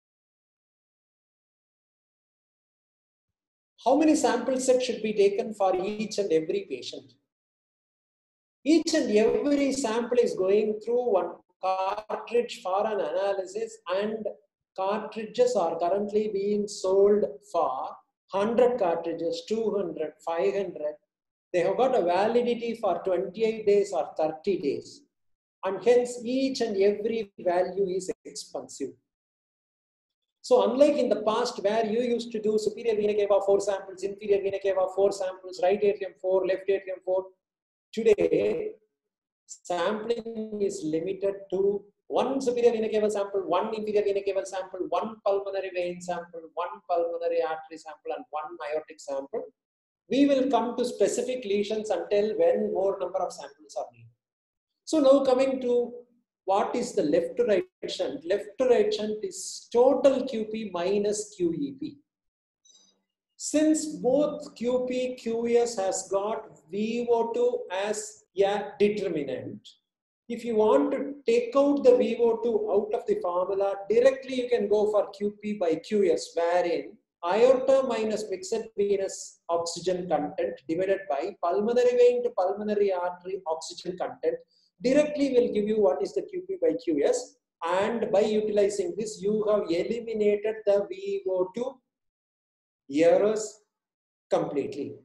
How many sample sets should be taken for each and every patient? Each and every sample is going through one cartridge for an analysis, and cartridges are currently being sold for one hundred cartridges, two hundred, five hundred. They have got a validity for twenty-eight days or thirty days. And hence each and every value is expensive. So unlike in the past where you used to do superior vena cava four samples, inferior vena cava four samples, right atrium four, left atrium four, today sampling is limited to one superior vena cava sample, one inferior vena cava sample, one pulmonary vein sample, one pulmonary artery sample, and one aortic sample. We will come to specific lesions until when more number of samples are needed. So now coming to what is the left to right shunt? Left to right shunt is total Q P minus Q E P. Since both Q P, Q S has got V O two as a determinant, if you want to take out the V O two out of the formula, directly you can go for Q P by Q S, wherein aorta minus mixed venous oxygen content divided by pulmonary vein to pulmonary artery oxygen content directly will give you what is the Q P by Q S, and by utilizing this you have eliminated the V O two errors completely.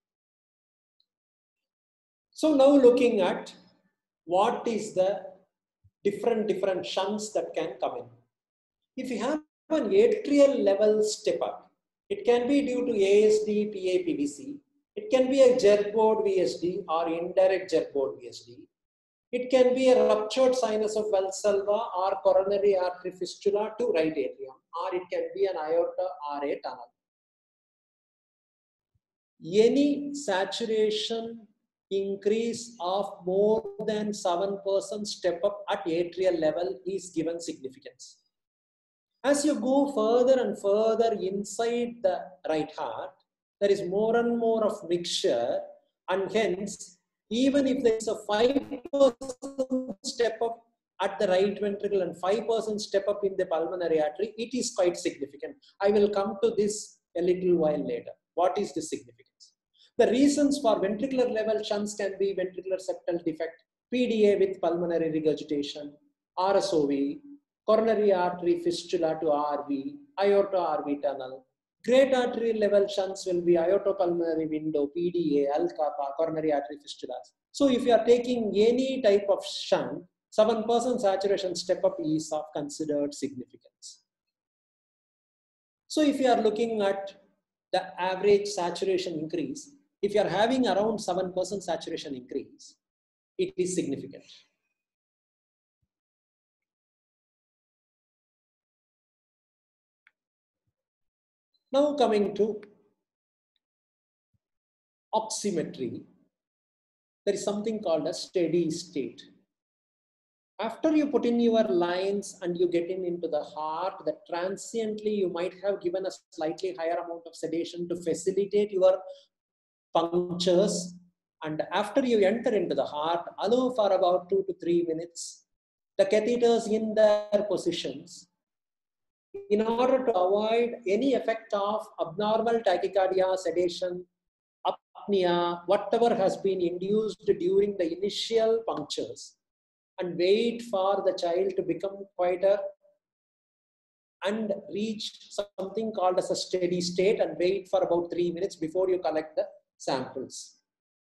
So now looking at what is the different different shunts that can come in. If you have an atrial level step up, it can be due to A S D, P A P V C. It can be a Jerbold V S D or indirect Jerbold V S D. It can be a ruptured sinus of Valsalva or coronary artery fistula to right atrium, or it can be an aorta or a tunnel. Any saturation increase of more than seven percent step up at atrial level is given significance. As you go further and further inside the right heart, there is more and more of mixture, and hence, even if there is a five percent step up at the right ventricle and five percent step up in the pulmonary artery, it is quite significant. I will come to this a little while later. What is the significance? The reasons for ventricular level shunts can be ventricular septal defect, P D A with pulmonary regurgitation, R S O V, coronary artery fistula to R V, aorta-R V tunnel. Great artery level shunts will be aortopulmonary window, P D A, L-kappa, coronary artery fistulas. So if you are taking any type of shunt, seven percent saturation step up is of considered significance. So if you are looking at the average saturation increase, if you are having around seven percent saturation increase, it is significant. Now coming to oximetry, there is something called a steady state. After you put in your lines and you get in into the heart, that transiently you might have given a slightly higher amount of sedation to facilitate your punctures. And after you enter into the heart, allow for about two to three minutes, the catheters in their positions, in order to avoid any effect of abnormal tachycardia, sedation, apnea, whatever has been induced during the initial punctures, and wait for the child to become quieter and reach something called as a steady state, and wait for about three minutes before you collect the samples.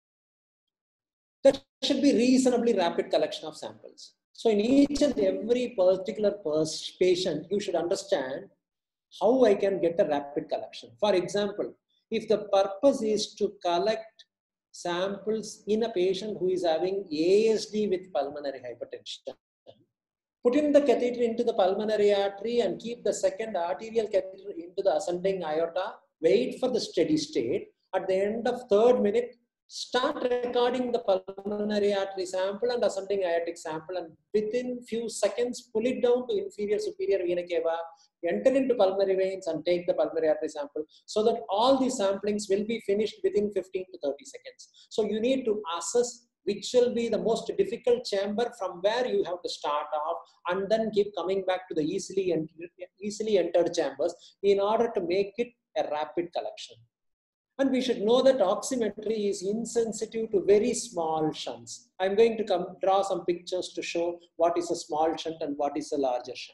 That should be reasonably rapid collection of samples. So in each and every particular patient, you should understand how I can get a rapid collection. For example, if the purpose is to collect samples in a patient who is having A S D with pulmonary hypertension, put in the catheter into the pulmonary artery and keep the second arterial catheter into the ascending aorta, wait for the steady state. At the end of third minute, start recording the pulmonary artery sample and ascending aortic sample, and within few seconds, pull it down to inferior superior vena cava, enter into pulmonary veins and take the pulmonary artery sample, so that all these samplings will be finished within fifteen to thirty seconds. So you need to assess which will be the most difficult chamber from where you have to start off, and then keep coming back to the easily, ent easily entered chambers in order to make it a rapid collection. And we should know that oximetry is insensitive to very small shunts. I'm going to come draw some pictures to show what is a small shunt and what is a larger shunt.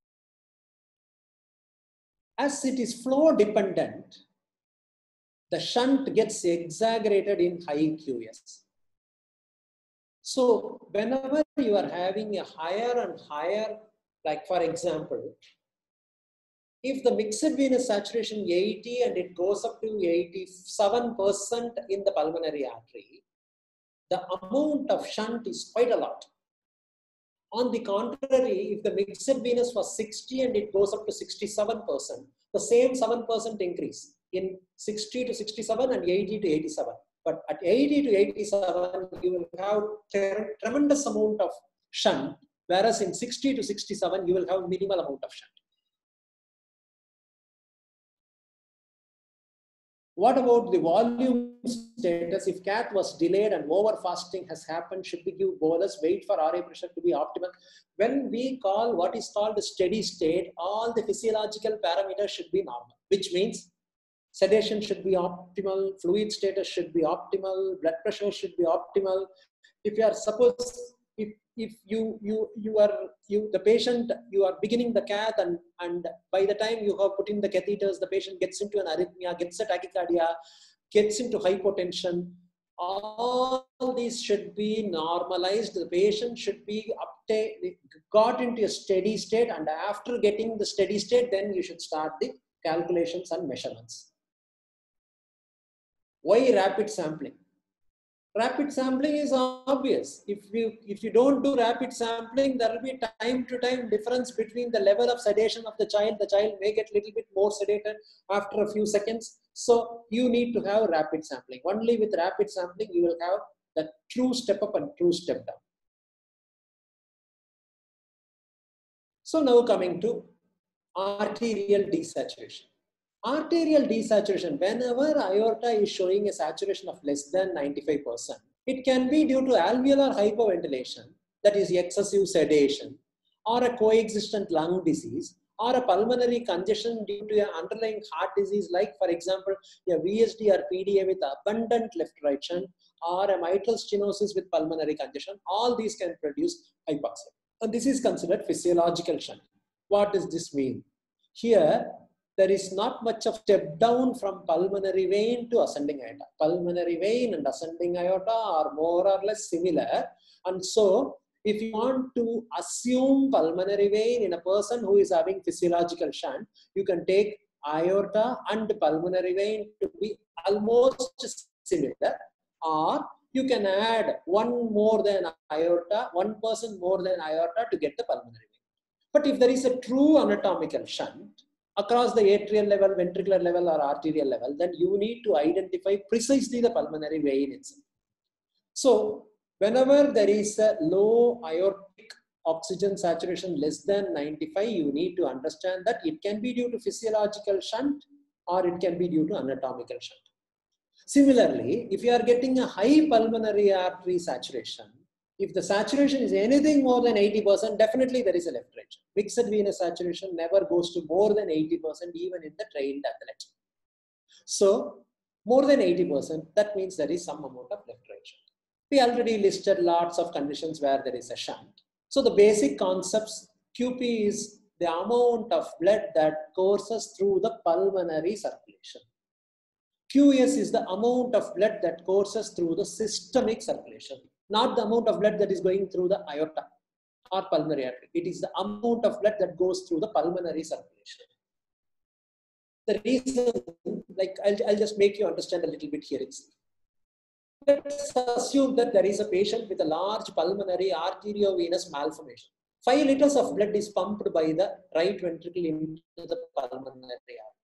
As it is flow dependent, the shunt gets exaggerated in high Q S. So whenever you are having a higher and higher, like for example, if the mixed venous saturation eighty and it goes up to eighty-seven percent in the pulmonary artery, the amount of shunt is quite a lot. On the contrary, if the mixed venous was sixty and it goes up to sixty-seven percent, the same seven percent increase in sixty to sixty-seven and eighty to eighty-seven. But at eighty to eighty-seven, you will have a tremendous amount of shunt, whereas in sixty to sixty-seven, you will have minimal amount of shunt. What about the volume status? If cath was delayed and over fasting has happened, should we give bolus, wait for R A pressure to be optimal? When we call what is called a steady state, all the physiological parameters should be normal, which means sedation should be optimal, fluid status should be optimal, blood pressure should be optimal. If you are suppose, if, if you, you, you are, you, the patient, you are beginning the cath and, and by the time you have put in the catheters, the patient gets into an arrhythmia, gets a tachycardia, gets into hypotension, all these should be normalized. The patient should be uptake, got into a steady state, and after getting the steady state, then you should start the calculations and measurements. Why rapid sampling? Rapid sampling is obvious. If you, if you don't do rapid sampling, there will be time to time difference between the level of sedation of the child. The child may get a little bit more sedated after a few seconds. So you need to have rapid sampling. Only with rapid sampling, you will have the true step up and true step down. So now coming to arterial desaturation. Arterial desaturation, whenever aorta is showing a saturation of less than ninety-five percent, it can be due to alveolar hypoventilation, that is excessive sedation, or a coexistent lung disease, or a pulmonary congestion due to an underlying heart disease, like for example, a V S D or P D A with abundant left-right shunt, or a mitral stenosis with pulmonary congestion. All these can produce hypoxia. And this is considered physiological shunt. What does this mean? Here, there is not much of step down from pulmonary vein to ascending aorta. Pulmonary vein and ascending aorta are more or less similar. And so, if you want to assume pulmonary vein in a person who is having physiological shunt, you can take aorta and pulmonary vein to be almost similar, or you can add one more than aorta, one person more than aorta to get the pulmonary vein. But if there is a true anatomical shunt across the atrial level, ventricular level, or arterial level, then you need to identify precisely the pulmonary vein itself. So, whenever there is a low aortic oxygen saturation less than ninety-five, you need to understand that it can be due to physiological shunt or it can be due to anatomical shunt. Similarly, if you are getting a high pulmonary artery saturation, if the saturation is anything more than eighty percent, definitely there is a left right shunt. Mixed venous saturation never goes to more than eighty percent even in the trained athlete. So, more than eighty percent, that means there is some amount of left right shunt. We already listed lots of conditions where there is a shunt. So the basic concepts, Q P is the amount of blood that courses through the pulmonary circulation. Q S is the amount of blood that courses through the systemic circulation, not the amount of blood that is going through the aorta or pulmonary artery. It is the amount of blood that goes through the pulmonary circulation. The reason, like I'll, I'll just make you understand a little bit here itself. Let's assume that there is a patient with a large pulmonary arteriovenous malformation. Five liters of blood is pumped by the right ventricle into the pulmonary artery.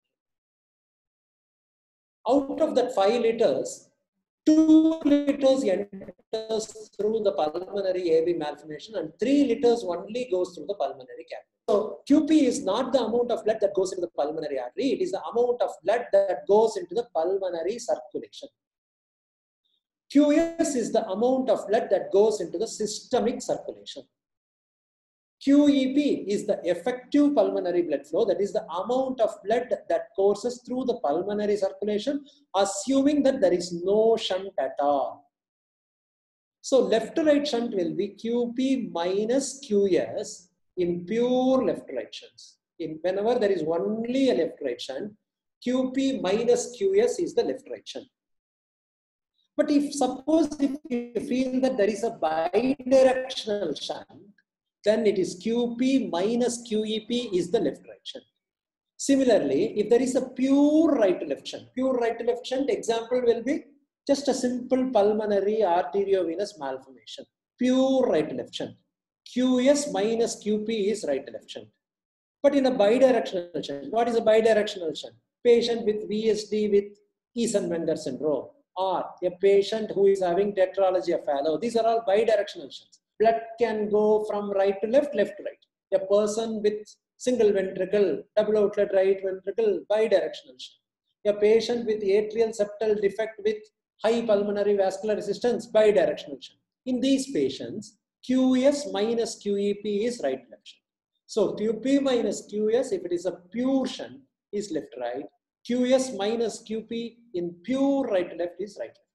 Out of that five liters, two liters enters through the pulmonary A V malformation and three liters only goes through the pulmonary cavity. So Q P is not the amount of blood that goes into the pulmonary artery. It is the amount of blood that goes into the pulmonary circulation. Q S is the amount of blood that goes into the systemic circulation. Q E P is the effective pulmonary blood flow, that is the amount of blood that courses through the pulmonary circulation, assuming that there is no shunt at all. So left to right shunt will be Q P minus Q S in pure left to right shunts. In whenever there is only a left to right shunt, Q P minus Q S is the left to right shunt. But if suppose if you feel that there is a bidirectional shunt, then it is Q P minus Q E P is the left right shunt. Similarly, if there is a pure right to left shunt, pure right to left shunt example will be just a simple pulmonary arteriovenous malformation, pure right to left shunt. Q S minus Q P is right to left shunt. But in a bidirectional shunt, what is a bidirectional shunt? Patient with V S D with Eisenmenger syndrome, or a patient who is having tetralogy of Fallot. These are all bidirectional shunts. Blood can go from right to left, left to right. A person with single ventricle, double outlet right ventricle, bidirectional shunt. A patient with atrial septal defect with high pulmonary vascular resistance, bidirectional shunt. In these patients, Q S minus Q E P is right left shunt. So Q P minus Q S, if it is a pure shunt, is left right. Q S minus Q P in pure right to left is right left.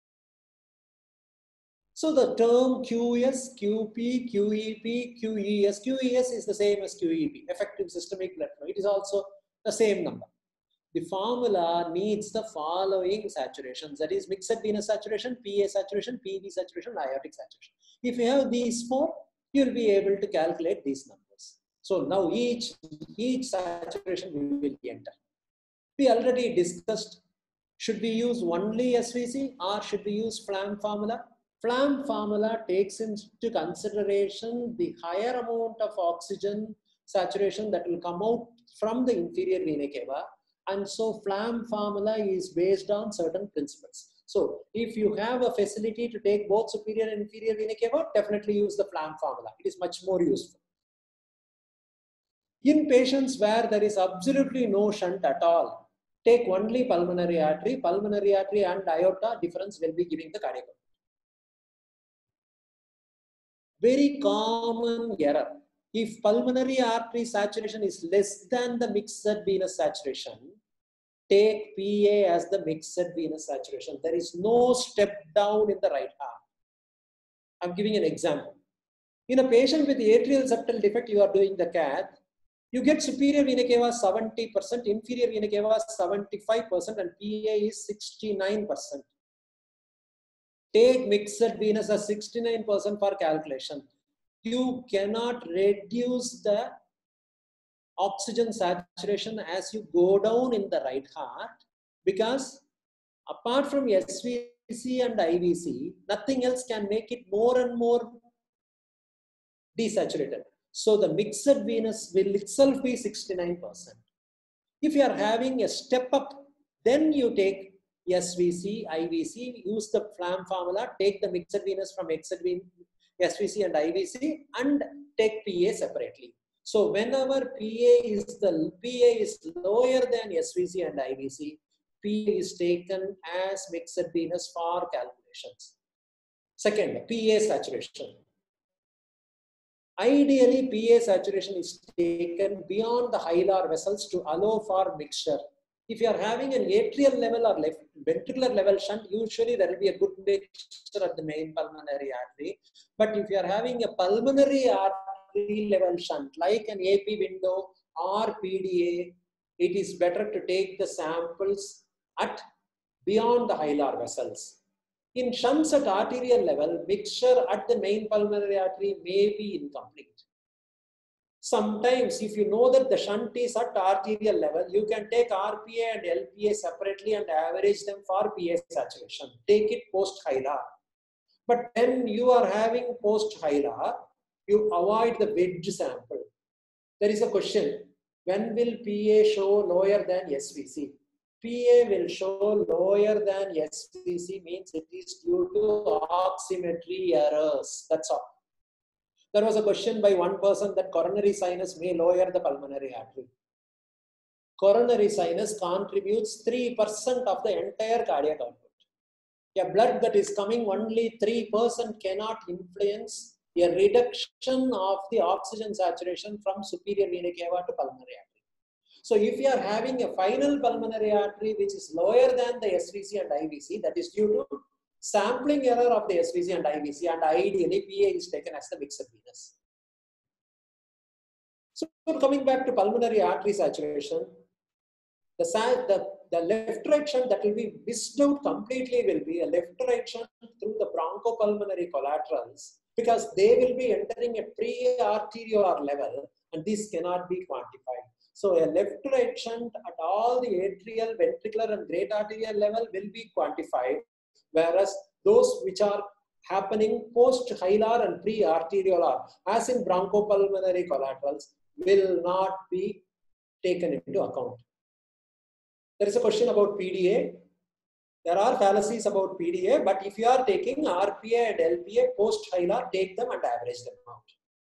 So the term Q S, Q P, Q E P, Q E S, Q E S is the same as Q E P, effective systemic blood flow. It is also the same number. The formula needs the following saturations, that is mixed venous saturation, P A saturation, P V saturation, aortic saturation. If you have these four, you will be able to calculate these numbers. So now each, each saturation we will enter. We already discussed, should we use only S V C or should we use FLAM formula? FLAM formula takes into consideration the higher amount of oxygen saturation that will come out from the inferior vena cava, and so FLAM formula is based on certain principles. So if you have a facility to take both superior and inferior vena cava, definitely use the FLAM formula. It is much more useful. In patients where there is absolutely no shunt at all, take only pulmonary artery, pulmonary artery and aorta difference will be giving the cardiac output. Very common error. If pulmonary artery saturation is less than the mixed venous saturation, take P A as the mixed venous saturation. There is no step down in the right heart. I'm giving an example. In a patient with atrial septal defect, you are doing the cath, you get superior vena cava seventy percent, inferior vena cava seventy-five percent, and P A is sixty-nine percent. Take mixed venous as sixty-nine percent for calculation. You cannot reduce the oxygen saturation as you go down in the right heart, because apart from S V C and I V C, nothing else can make it more and more desaturated. So the mixed venous will itself be sixty-nine percent. If you are having a step up, then you take S V C, I V C, use the Flam formula, take the mixed venous from S V C and I V C, and take P A separately. So whenever P A is the P A is lower than S V C and I V C, P A is taken as mixed venous for calculations. Second, P A saturation. Ideally, P A saturation is taken beyond the hilar vessels to allow for mixture. If you are having an atrial level or left ventricular level shunt, usually there will be a good mixture at the main pulmonary artery. But if you are having a pulmonary artery level shunt, like an A P window or P D A, it is better to take the samples at beyond the hilar vessels. In shunts at arterial level, mixture at the main pulmonary artery may be incomplete. Sometimes, if you know that the shunt is at arterial level, you can take R P A and L P A separately and average them for P A saturation. Take it post-hilar. But when you are having post-hilar, you avoid the wedge sample. There is a question, when will P A show lower than S V C? P A will show lower than S V C, means it is due to oximetry errors. That's all. There was a question by one person that coronary sinus may lower the pulmonary artery. Coronary sinus contributes three percent of the entire cardiac output. A blood that is coming only three percent cannot influence a reduction of the oxygen saturation from superior vena cava to pulmonary artery. So if you are having a final pulmonary artery which is lower than the S V C and I V C, that is due to sampling error of the S V C and I V C, and ideally P A is taken as the mixed venous. So coming back to pulmonary artery saturation, the, the, the left-right shunt that will be missed out completely will be a left-right shunt through the bronchopulmonary collaterals, because they will be entering a pre-arteriolar level, and this cannot be quantified. So a left-right shunt at all the atrial, ventricular and great arterial level will be quantified, whereas those which are happening post-hilar and pre-arteriolar, as in bronchopulmonary collaterals, will not be taken into account. There is a question about P D A. There are fallacies about P D A, but if you are taking R P A and L P A post-hilar, take them and average them out.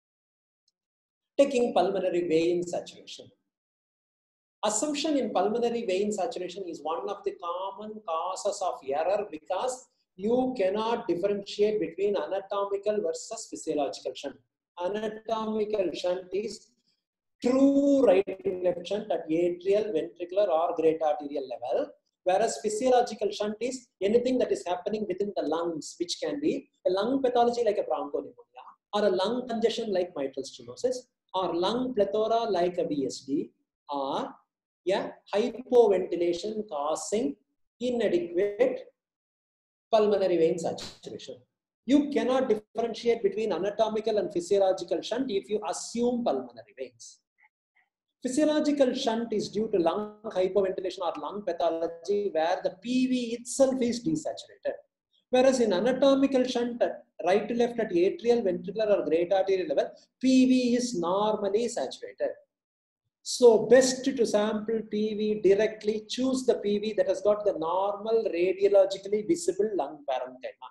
Taking pulmonary vein saturation. Assumption in pulmonary vein saturation is one of the common causes of error, because you cannot differentiate between anatomical versus physiological shunt. Anatomical shunt is true right and left shunt at atrial, ventricular or great arterial level, whereas physiological shunt is anything that is happening within the lungs, which can be a lung pathology like a bronchopneumonia, or a lung congestion like mitral stenosis, or lung plethora like a V S D, or a hypoventilation causing inadequate pulmonary vein saturation. You cannot differentiate between anatomical and physiological shunt if you assume pulmonary veins. Physiological shunt is due to lung hypoventilation or lung pathology where the P V itself is desaturated. Whereas in anatomical shunt, right to left at atrial, ventricular or great arterial level, P V is normally saturated. So best to sample P V directly, choose the P V that has got the normal radiologically visible lung parenchyma.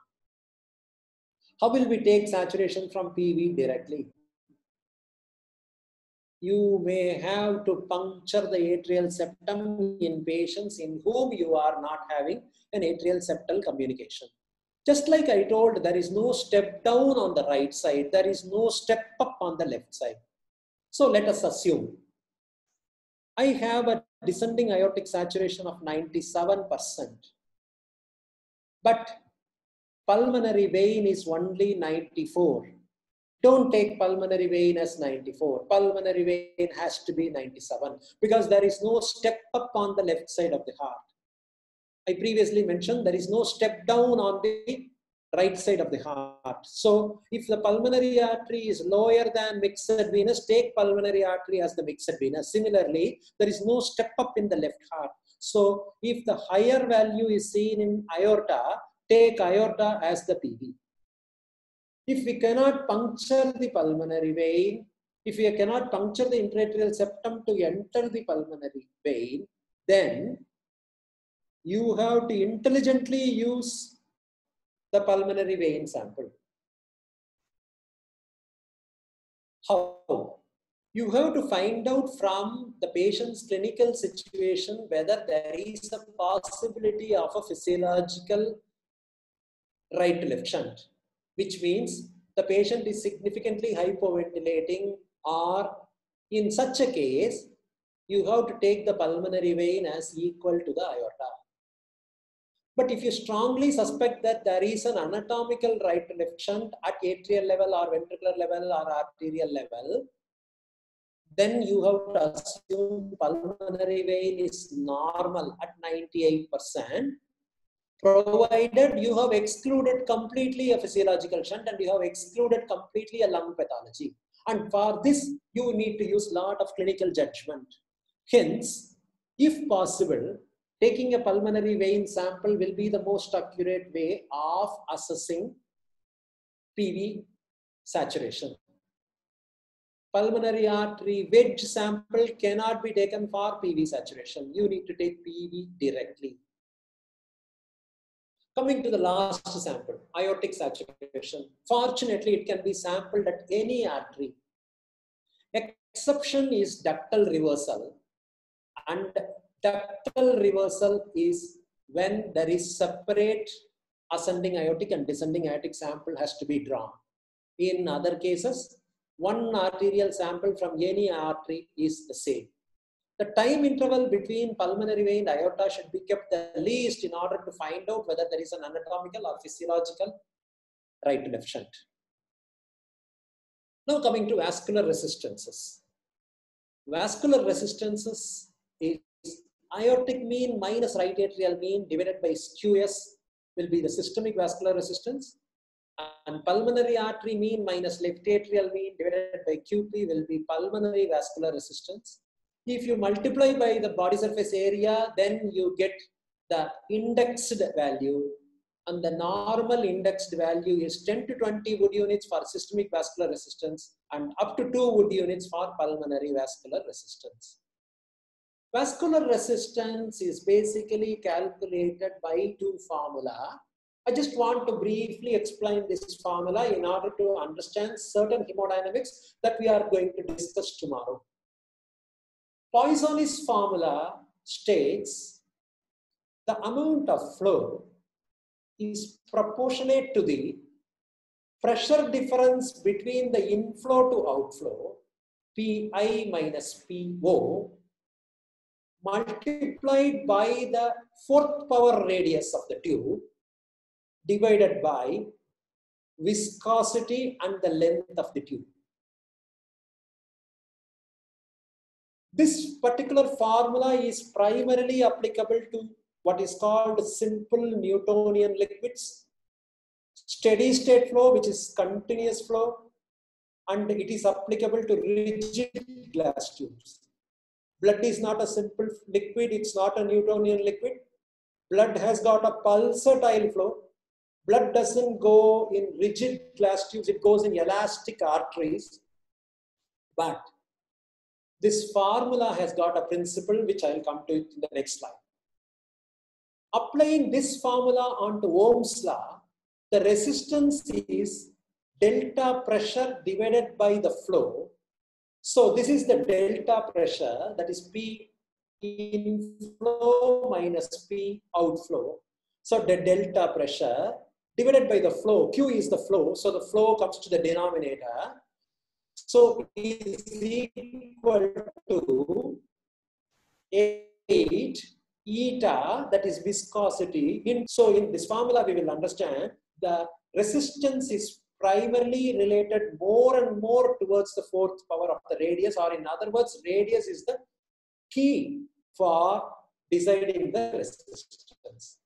How will we take saturation from P V directly? you may have to puncture the atrial septum in patients in whom you are not having an atrial septal communication. Just like I told, there is no step down on the right side, there is no step up on the left side. So let us assume I have a descending aortic saturation of ninety-seven percent, but pulmonary vein is only ninety-four. Don't take pulmonary vein as ninety-four. Pulmonary vein has to be ninety-seven because there is no step up on the left side of the heart. I previously mentioned there is no step down on the right side of the heart. So if the pulmonary artery is lower than mixed venous, take pulmonary artery as the mixed venous. Similarly, there is no step up in the left heart. So if the higher value is seen in aorta, take aorta as the P V. If we cannot puncture the pulmonary vein, if we cannot puncture the intraarterial septum to enter the pulmonary vein, then you have to intelligently use the pulmonary vein sample. How? You have to find out from the patient's clinical situation whether there is a possibility of a physiological right to left shunt, which means the patient is significantly hypoventilating, or in such a case, you have to take the pulmonary vein as equal to the aorta. But if you strongly suspect that there is an anatomical right to left shunt at atrial level or ventricular level or arterial level, then you have to assume pulmonary vein is normal at ninety-eight percent, provided you have excluded completely a physiological shunt and you have excluded completely a lung pathology. And for this, you need to use a lot of clinical judgment. Hence, if possible, taking a pulmonary vein sample will be the most accurate way of assessing P V saturation. Pulmonary artery wedge sample cannot be taken for P V saturation. You need to take P V directly. Coming to the last sample, aortic saturation. Fortunately, it can be sampled at any artery. Exception is ductal reversal, and ductal reversal is when there is separate ascending aortic and descending aortic sample has to be drawn. In other cases, one arterial sample from any artery is the same. The time interval between pulmonary vein and aorta should be kept the least in order to find out whether there is an anatomical or physiological right to left shunt. Now coming to vascular resistances. Vascular resistances is aortic mean minus right atrial mean divided by S Q S will be the systemic vascular resistance, and pulmonary artery mean minus left atrial mean divided by Q P will be pulmonary vascular resistance. If you multiply by the body surface area, then you get the indexed value, and the normal indexed value is ten to twenty wood units for systemic vascular resistance and up to two wood units for pulmonary vascular resistance. Vascular resistance is basically calculated by two formula. I just want to briefly explain this formula in order to understand certain hemodynamics that we are going to discuss tomorrow. Poisson's formula states the amount of flow is proportionate to the pressure difference between the inflow to outflow, Pi minus Po, multiplied by the fourth power radius of the tube, divided by viscosity and the length of the tube. This particular formula is primarily applicable to what is called simple Newtonian liquids, steady state flow, which is continuous flow, and it is applicable to rigid glass tubes. Blood is not a simple liquid, it's not a Newtonian liquid. Blood has got a pulsatile flow. Blood doesn't go in rigid glass tubes, it goes in elastic arteries. But this formula has got a principle which I will come to in the next slide. Applying this formula onto Ohm's law, the resistance is delta pressure divided by the flow. So this is the delta pressure, that is P inflow minus P outflow. So the delta pressure divided by the flow, Q is the flow, so the flow comes to the denominator. So it is equal to eight eta, that is viscosity. In, so in this formula we will understand the resistance is primarily related more and more towards the fourth power of the radius, or in other words, radius is the key for deciding the resistance.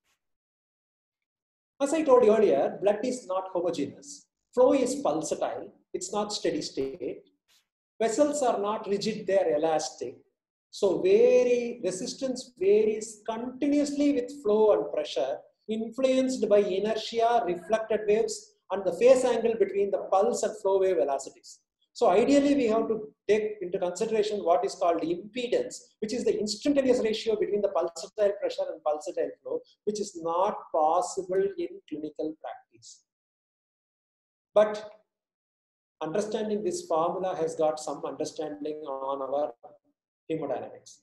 As I told you earlier, blood is not homogeneous. Flow is pulsatile. It's not steady state. Vessels are not rigid, they are elastic. So vary, resistance varies continuously with flow and pressure, influenced by inertia, reflected waves, and the phase angle between the pulse and flow wave velocities. So ideally, we have to take into consideration what is called impedance, which is the instantaneous ratio between the pulsatile pressure and pulsatile flow, which is not possible in clinical practice. But understanding this formula has got some understanding on our hemodynamics.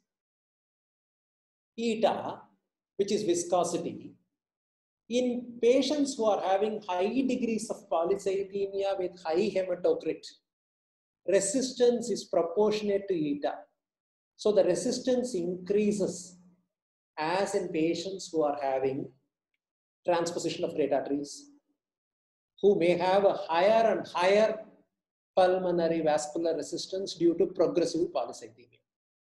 Eta, which is viscosity, in patients who are having high degrees of polycythemia with high hematocrit, resistance is proportionate to eta. So the resistance increases as in patients who are having transposition of great arteries, who may have a higher and higher pulmonary vascular resistance due to progressive polycythemia.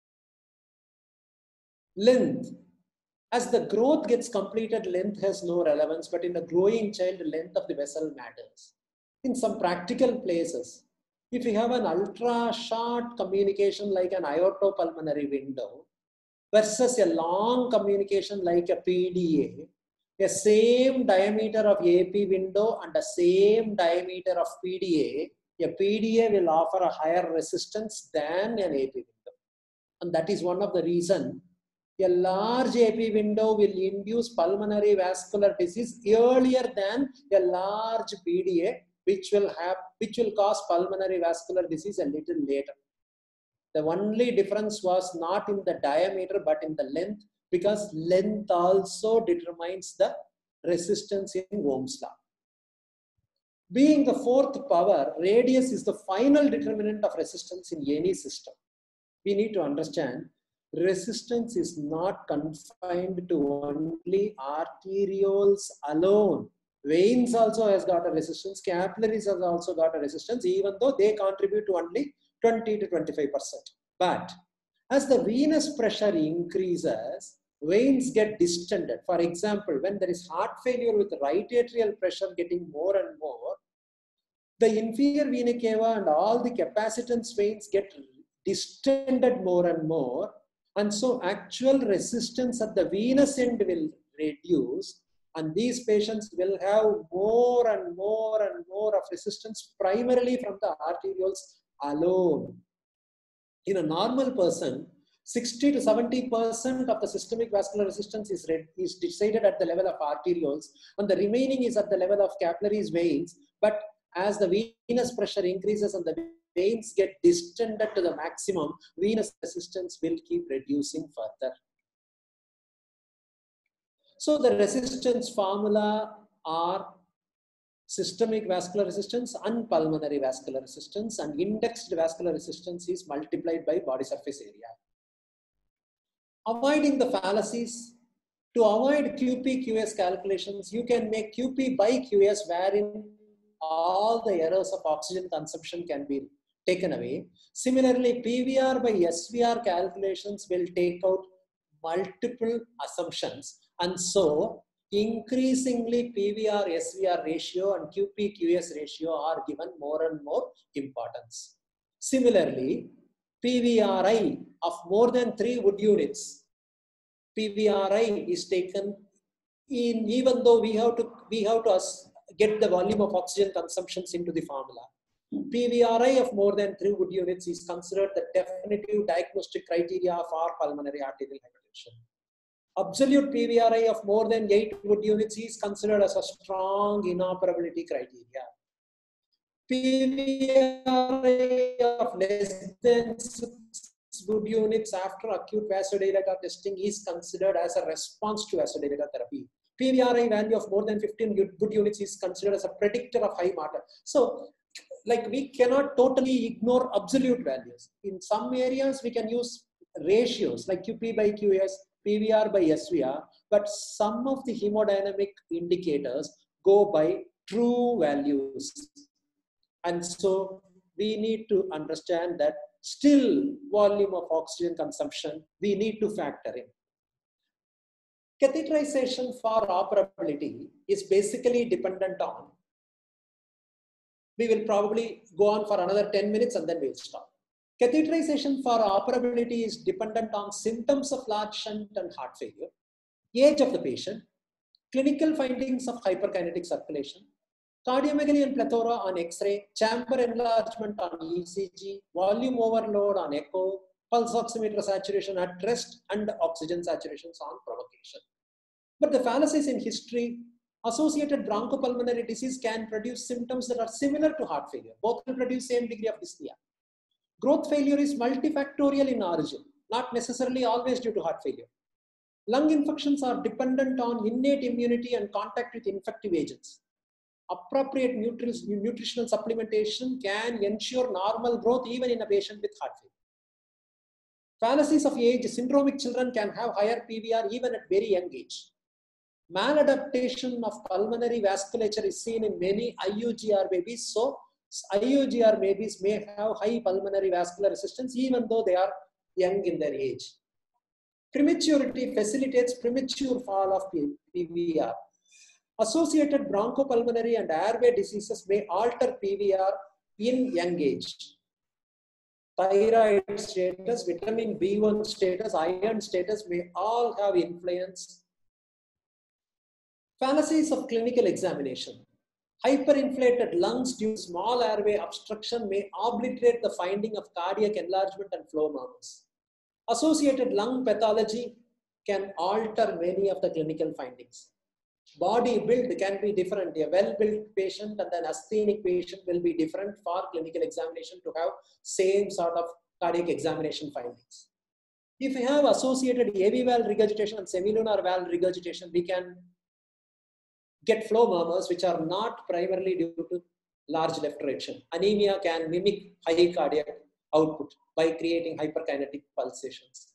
Length. As the growth gets completed, length has no relevance, but in a growing child, length of the vessel matters. In some practical places, if you have an ultra short communication like an aortopulmonary window versus a long communication like a P D A, a same diameter of A P window and a same diameter of P D A, a P D A will offer a higher resistance than an A P window. And that is one of the reasons a large A P window will induce pulmonary vascular disease earlier than a large P D A, which will have, which will cause pulmonary vascular disease a little later. The only difference was not in the diameter, but in the length, because length also determines the resistance in Ohm's law. Being the fourth power, radius is the final determinant of resistance in any system. We need to understand resistance is not confined to only arterioles alone. Veins also has got a resistance, capillaries has also got a resistance, even though they contribute to only twenty to twenty-five percent. But as the venous pressure increases, veins get distended. For example, when there is heart failure with right atrial pressure getting more and more, the inferior vena cava and all the capacitance veins get distended more and more. And so actual resistance at the venous end will reduce, and these patients will have more and more and more of resistance primarily from the arterioles alone. In a normal person, sixty to seventy percent of the systemic vascular resistance is, is decided at the level of arterioles, and the remaining is at the level of capillaries, veins. But as the venous pressure increases and the veins get distended to the maximum, venous resistance will keep reducing further. So the resistance formula are systemic vascular resistance and pulmonary vascular resistance, and indexed vascular resistance is multiplied by body surface area. Avoiding the fallacies. To avoid Q P Q S calculations, you can make Q P by Q S, wherein all the errors of oxygen consumption can be taken away. Similarly, P V R by S V R calculations will take out multiple assumptions, and so increasingly P V R S V R ratio and Q P Q S ratio are given more and more importance. Similarly, P V R I of more than three wood units, P V R I is taken in, even though we have to we have to get the volume of oxygen consumptions into the formula. P V R I of more than three wood units is considered the definitive diagnostic criteria for pulmonary arterial hypertension. Absolute P V R I of more than eight wood units is considered as a strong inoperability criteria. P V R A of less than six good units after acute vasodilator testing is considered as a response to vasodilator therapy. P V R A value of more than fifteen good units is considered as a predictor of high martyr. So, like, we cannot totally ignore absolute values. In some areas, we can use ratios like Q P by Q S, P V R by S V R, but some of the hemodynamic indicators go by true values. And so we need to understand that still volume of oxygen consumption, we need to factor in. Catheterization for operability is basically dependent on, we will probably go on for another ten minutes and then we'll stop. Catheterization for operability is dependent on symptoms of large shunt and heart failure, age of the patient, clinical findings of hyperkinetic circulation, cardiomegaly and plethora on X-ray, chamber enlargement on E C G, volume overload on echo, pulse oximeter saturation at rest, and oxygen saturations on provocation. But the fallacies in history, associated bronchopulmonary disease can produce symptoms that are similar to heart failure. Both will produce same degree of dyspnea. Growth failure is multifactorial in origin, not necessarily always due to heart failure. Lung infections are dependent on innate immunity and contact with infective agents. Appropriate nutritional supplementation can ensure normal growth even in a patient with heart failure. Fallacies of age, syndromic children can have higher P V R even at very young age. Maladaptation of pulmonary vasculature is seen in many I U G R babies. So I U G R babies may have high pulmonary vascular resistance even though they are young in their age. Prematurity facilitates premature fall of P V R. Associated bronchopulmonary and airway diseases may alter P V R in young age. Thyroid status, vitamin B one status, iron status may all have influence. Fallacies of clinical examination. Hyperinflated lungs due to small airway obstruction may obliterate the finding of cardiac enlargement and flow murmurs. Associated lung pathology can alter many of the clinical findings. Body build can be different. A well-built patient and an asthenic patient will be different for clinical examination to have same sort of cardiac examination findings. If we have associated A V valve regurgitation and semilunar valve regurgitation, we can get flow murmurs which are not primarily due to large left erection. Anemia can mimic high cardiac output by creating hyperkinetic pulsations.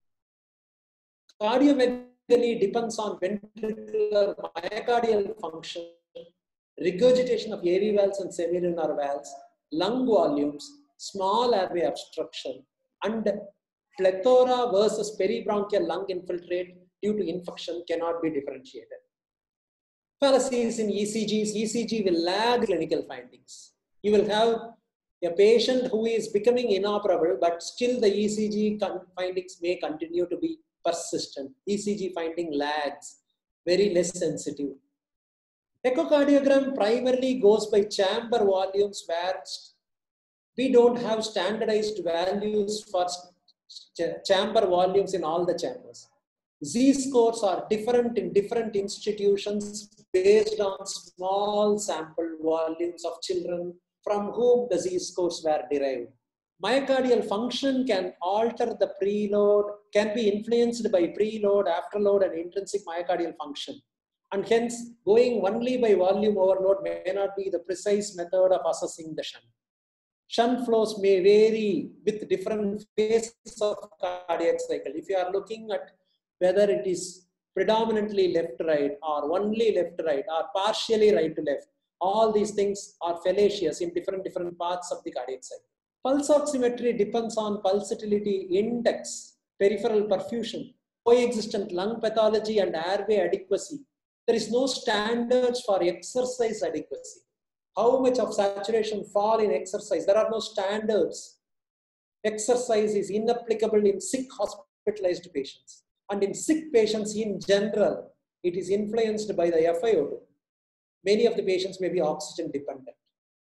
Cardiomegaly depends on ventricular myocardial function, regurgitation of A V valves and semilunar valves, lung volumes, small airway obstruction, and plethora versus peribronchial lung infiltrate due to infection cannot be differentiated. Fallacies in E C Gs. E C G will lag clinical findings. You will have a patient who is becoming inoperable, but still the E C G findings may continue to be persistent. E C G finding lags, very less sensitive. Echocardiogram primarily goes by chamber volumes where we don't have standardized values for chamber volumes in all the chambers. Z-scores are different in different institutions based on small sample volumes of children from whom the Z-scores were derived. Myocardial function can alter the preload, can be influenced by preload, afterload, and intrinsic myocardial function. And hence, going only by volume overload may not be the precise method of assessing the shunt. Shunt flows may vary with different phases of cardiac cycle. If you are looking at whether it is predominantly left-right or only left-right or partially right-to-left, all these things are fallacious in different, different parts of the cardiac cycle. Pulse oximetry depends on pulsatility index, peripheral perfusion, coexistent lung pathology, and airway adequacy. There is no standards for exercise adequacy. How much of saturation fall in exercise? There are no standards. Exercise is inapplicable in sick hospitalized patients. And in sick patients in general, it is influenced by the F i O two. Many of the patients may be oxygen dependent.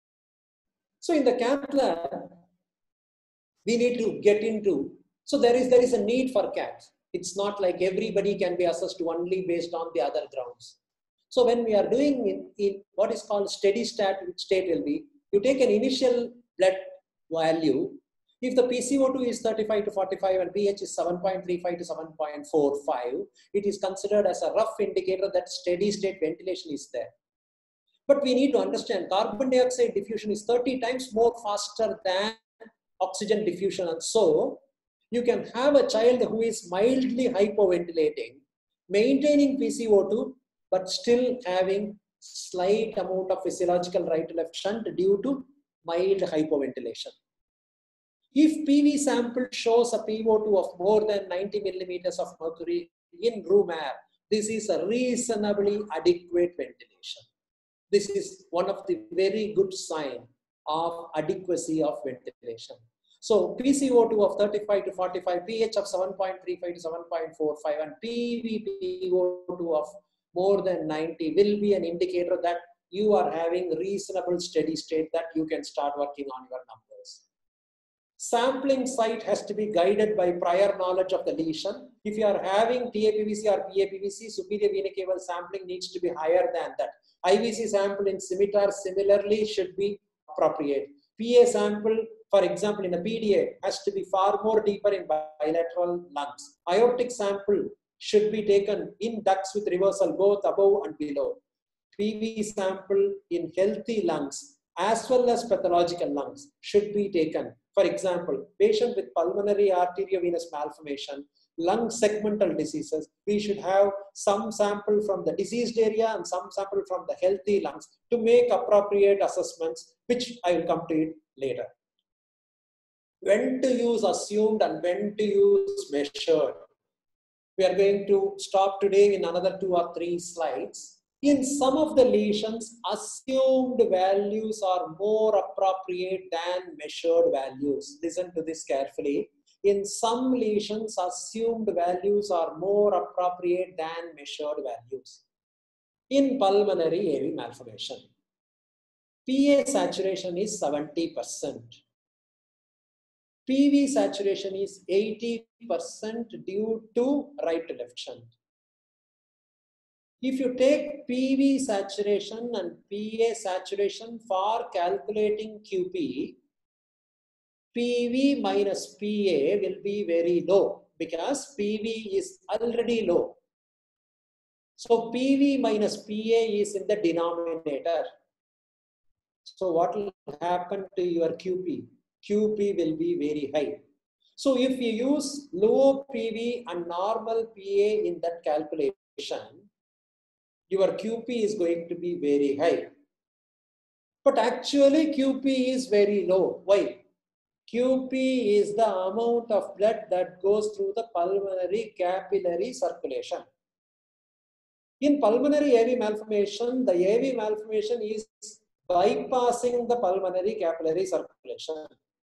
So in the cath lab, we need to get into, so there is, there is a need for cath. It's not like everybody can be assessed only based on the other grounds. So when we are doing in, in what is called steady state, state will be You take an initial blood value. If the P C O two is thirty-five to forty-five and pH is seven point three five to seven point four five, it is considered as a rough indicator that steady state ventilation is there. But we need to understand carbon dioxide diffusion is thirty times more faster than oxygen diffusion. And so you can have a child who is mildly hypoventilating, maintaining P C O two, but still having slight amount of physiological right to left shunt due to mild hypoventilation. If P V sample shows a P O two of more than ninety millimeters of mercury in room air, this is a reasonably adequate ventilation. This is one of the very good sign of adequacy of ventilation. So P C O two of thirty-five to forty-five, pH of seven point three five to seven point four five, and P V P O two of more than ninety will be an indicator that you are having reasonable steady state that you can start working on your numbers. Sampling site has to be guided by prior knowledge of the lesion. If you are having T A P V C or P A P V C, superior vena cava sampling needs to be higher than that. I V C sample in scimitar similarly should be appropriate. P A sample, for example, in a P D A has to be far more deeper in bilateral lungs. Aortic sample should be taken in ducts with reversal both above and below. P V sample in healthy lungs as well as pathological lungs should be taken. For example, patient with pulmonary arteriovenous malformation, lung segmental diseases, we should have some sample from the diseased area and some sample from the healthy lungs to make appropriate assessments, which I will come to it later. When to use assumed and when to use measured. We are going to stop today in another two or three slides. In some of the lesions, assumed values are more appropriate than measured values. Listen to this carefully. In some lesions, assumed values are more appropriate than measured values. In pulmonary A V malformation, P A saturation is seventy percent. P V saturation is eighty percent due to right to left shunt. If you take P V saturation and P A saturation for calculating Q P, P V minus P A will be very low because P V is already low. So P V minus P A is in the denominator. So what will happen to your Q P? Q P will be very high. So if you use low P V and normal P A in that calculation, your Q P is going to be very high. But actually Q P is very low. Why? Q P is the amount of blood that goes through the pulmonary capillary circulation. In pulmonary A V malformation, the A V malformation is bypassing the pulmonary capillary circulation.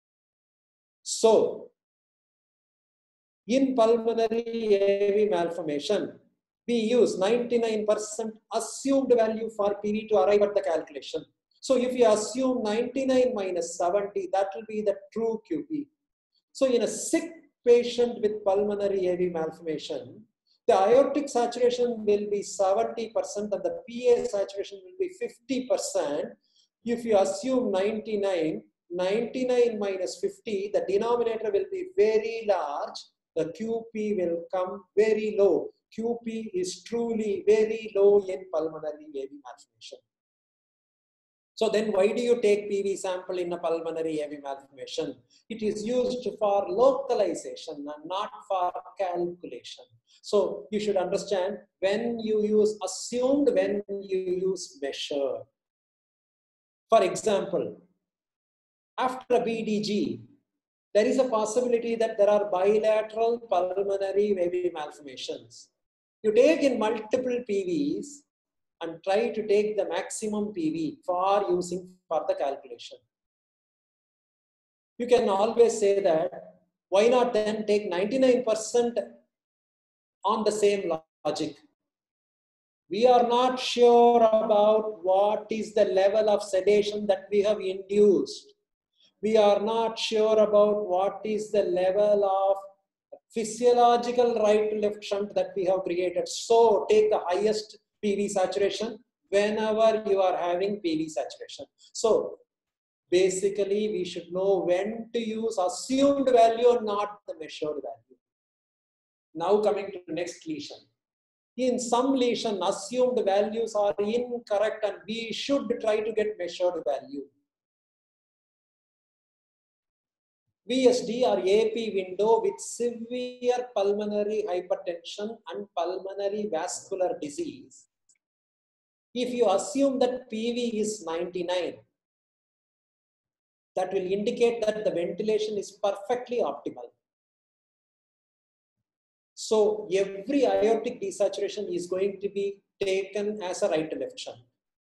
So, in pulmonary A V malformation, we use ninety-nine percent assumed value for P V to arrive at the calculation. So if you assume ninety-nine minus seventy, that will be the true Q P. So in a sick patient with pulmonary A V malformation, the aortic saturation will be seventy percent and the P A saturation will be fifty percent. If you assume ninety-nine, ninety-nine minus fifty, the denominator will be very large. The Q P will come very low. Q P is truly very low in pulmonary A V malformation. So then why do you take P V sample in a pulmonary A V malformation? It is used for localization and not for calculation. So you should understand when you use assumed, when you use measured. For example, after a B D G, there is a possibility that there are bilateral pulmonary A V malformations. You take in multiple P Vs and try to take the maximum P V for using for the calculation. You can always say that, why not then take ninety-nine percent on the same logic? We are not sure about what is the level of sedation that we have induced. We are not sure about what is the level of physiological right to left shunt that we have created. So take the highest P V saturation whenever you are having P V saturation. So basically we should know when to use assumed value and not the measured value. Now coming to the next lesion. In some lesion, assumed values are incorrect and we should try to get measured value. V S D or A P window with severe pulmonary hypertension and pulmonary vascular disease. If you assume that P V is ninety-nine, that will indicate that the ventilation is perfectly optimal. So every aortic desaturation is going to be taken as a right to left shunt.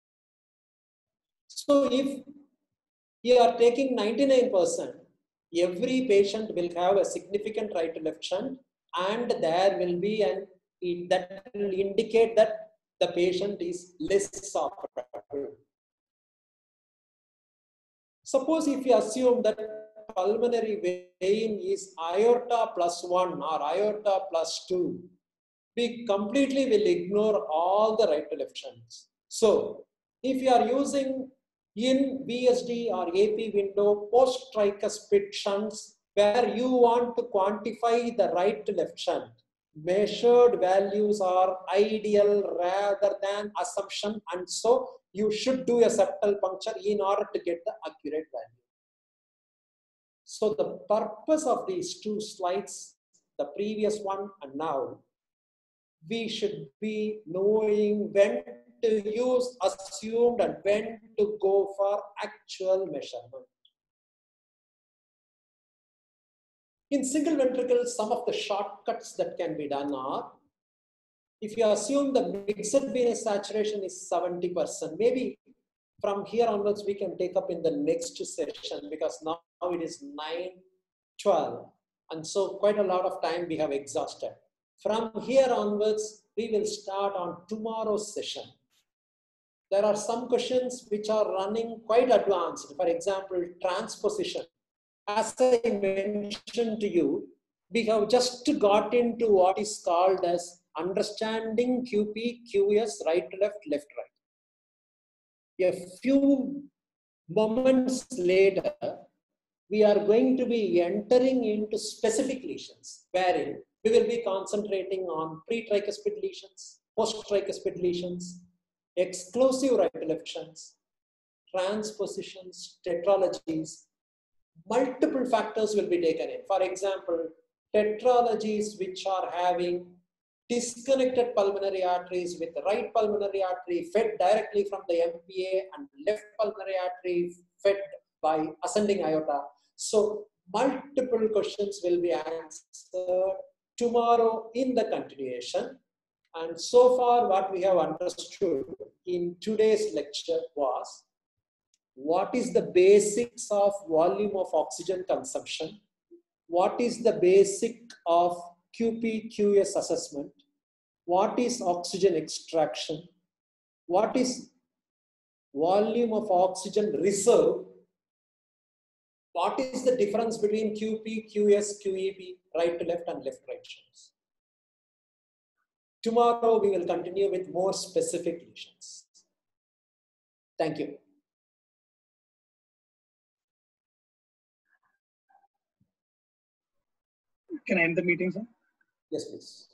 So if you are taking ninety-nine percent, every patient will have a significant right to left shunt, and there will be an that will indicate that the patient is less operable. Suppose if you assume that pulmonary vein is aorta plus one or aorta plus two, we completely will ignore all the right to left shunts. So if you are using in V S D or A P window post tricuspid shunts where you want to quantify the right to left shunt, measured values are ideal rather than assumption, and so you should do a septal puncture in order to get the accurate value. So the purpose of these two slides, the previous one and now, we should be knowing when to use assumed and when to go for actual measurement. In single ventricle, some of the shortcuts that can be done are, if you assume the mixed venous saturation is seventy percent, maybe from here onwards we can take up in the next session, because now it is nine twelve, and so quite a lot of time we have exhausted. From here onwards, we will start on tomorrow's session. There are some questions which are running quite advanced. For example, transposition. As I mentioned to you, we have just got into what is called as understanding Q P, Q S, right to left, left right. A few moments later, we are going to be entering into specific lesions, wherein we will be concentrating on pre-tricuspid lesions, post-tricuspid lesions, exclusive right to left shunts, transpositions, tetralogies. Multiple factors will be taken in. For example, tetralogies which are having disconnected pulmonary arteries with the right pulmonary artery fed directly from the M P A and left pulmonary artery fed by ascending aorta. So multiple questions will be answered tomorrow in the continuation. And so far what we have understood in today's lecture was, what is the basics of volume of oxygen consumption? What is the basic of Q P Q S assessment? What is oxygen extraction? What is volume of oxygen reserve? What is the difference between Q P, Q S, Q E P, right to left and left right shunts? Tomorrow we will continue with more specific lesions. Thank you. Can I end the meeting, sir? Yes, please.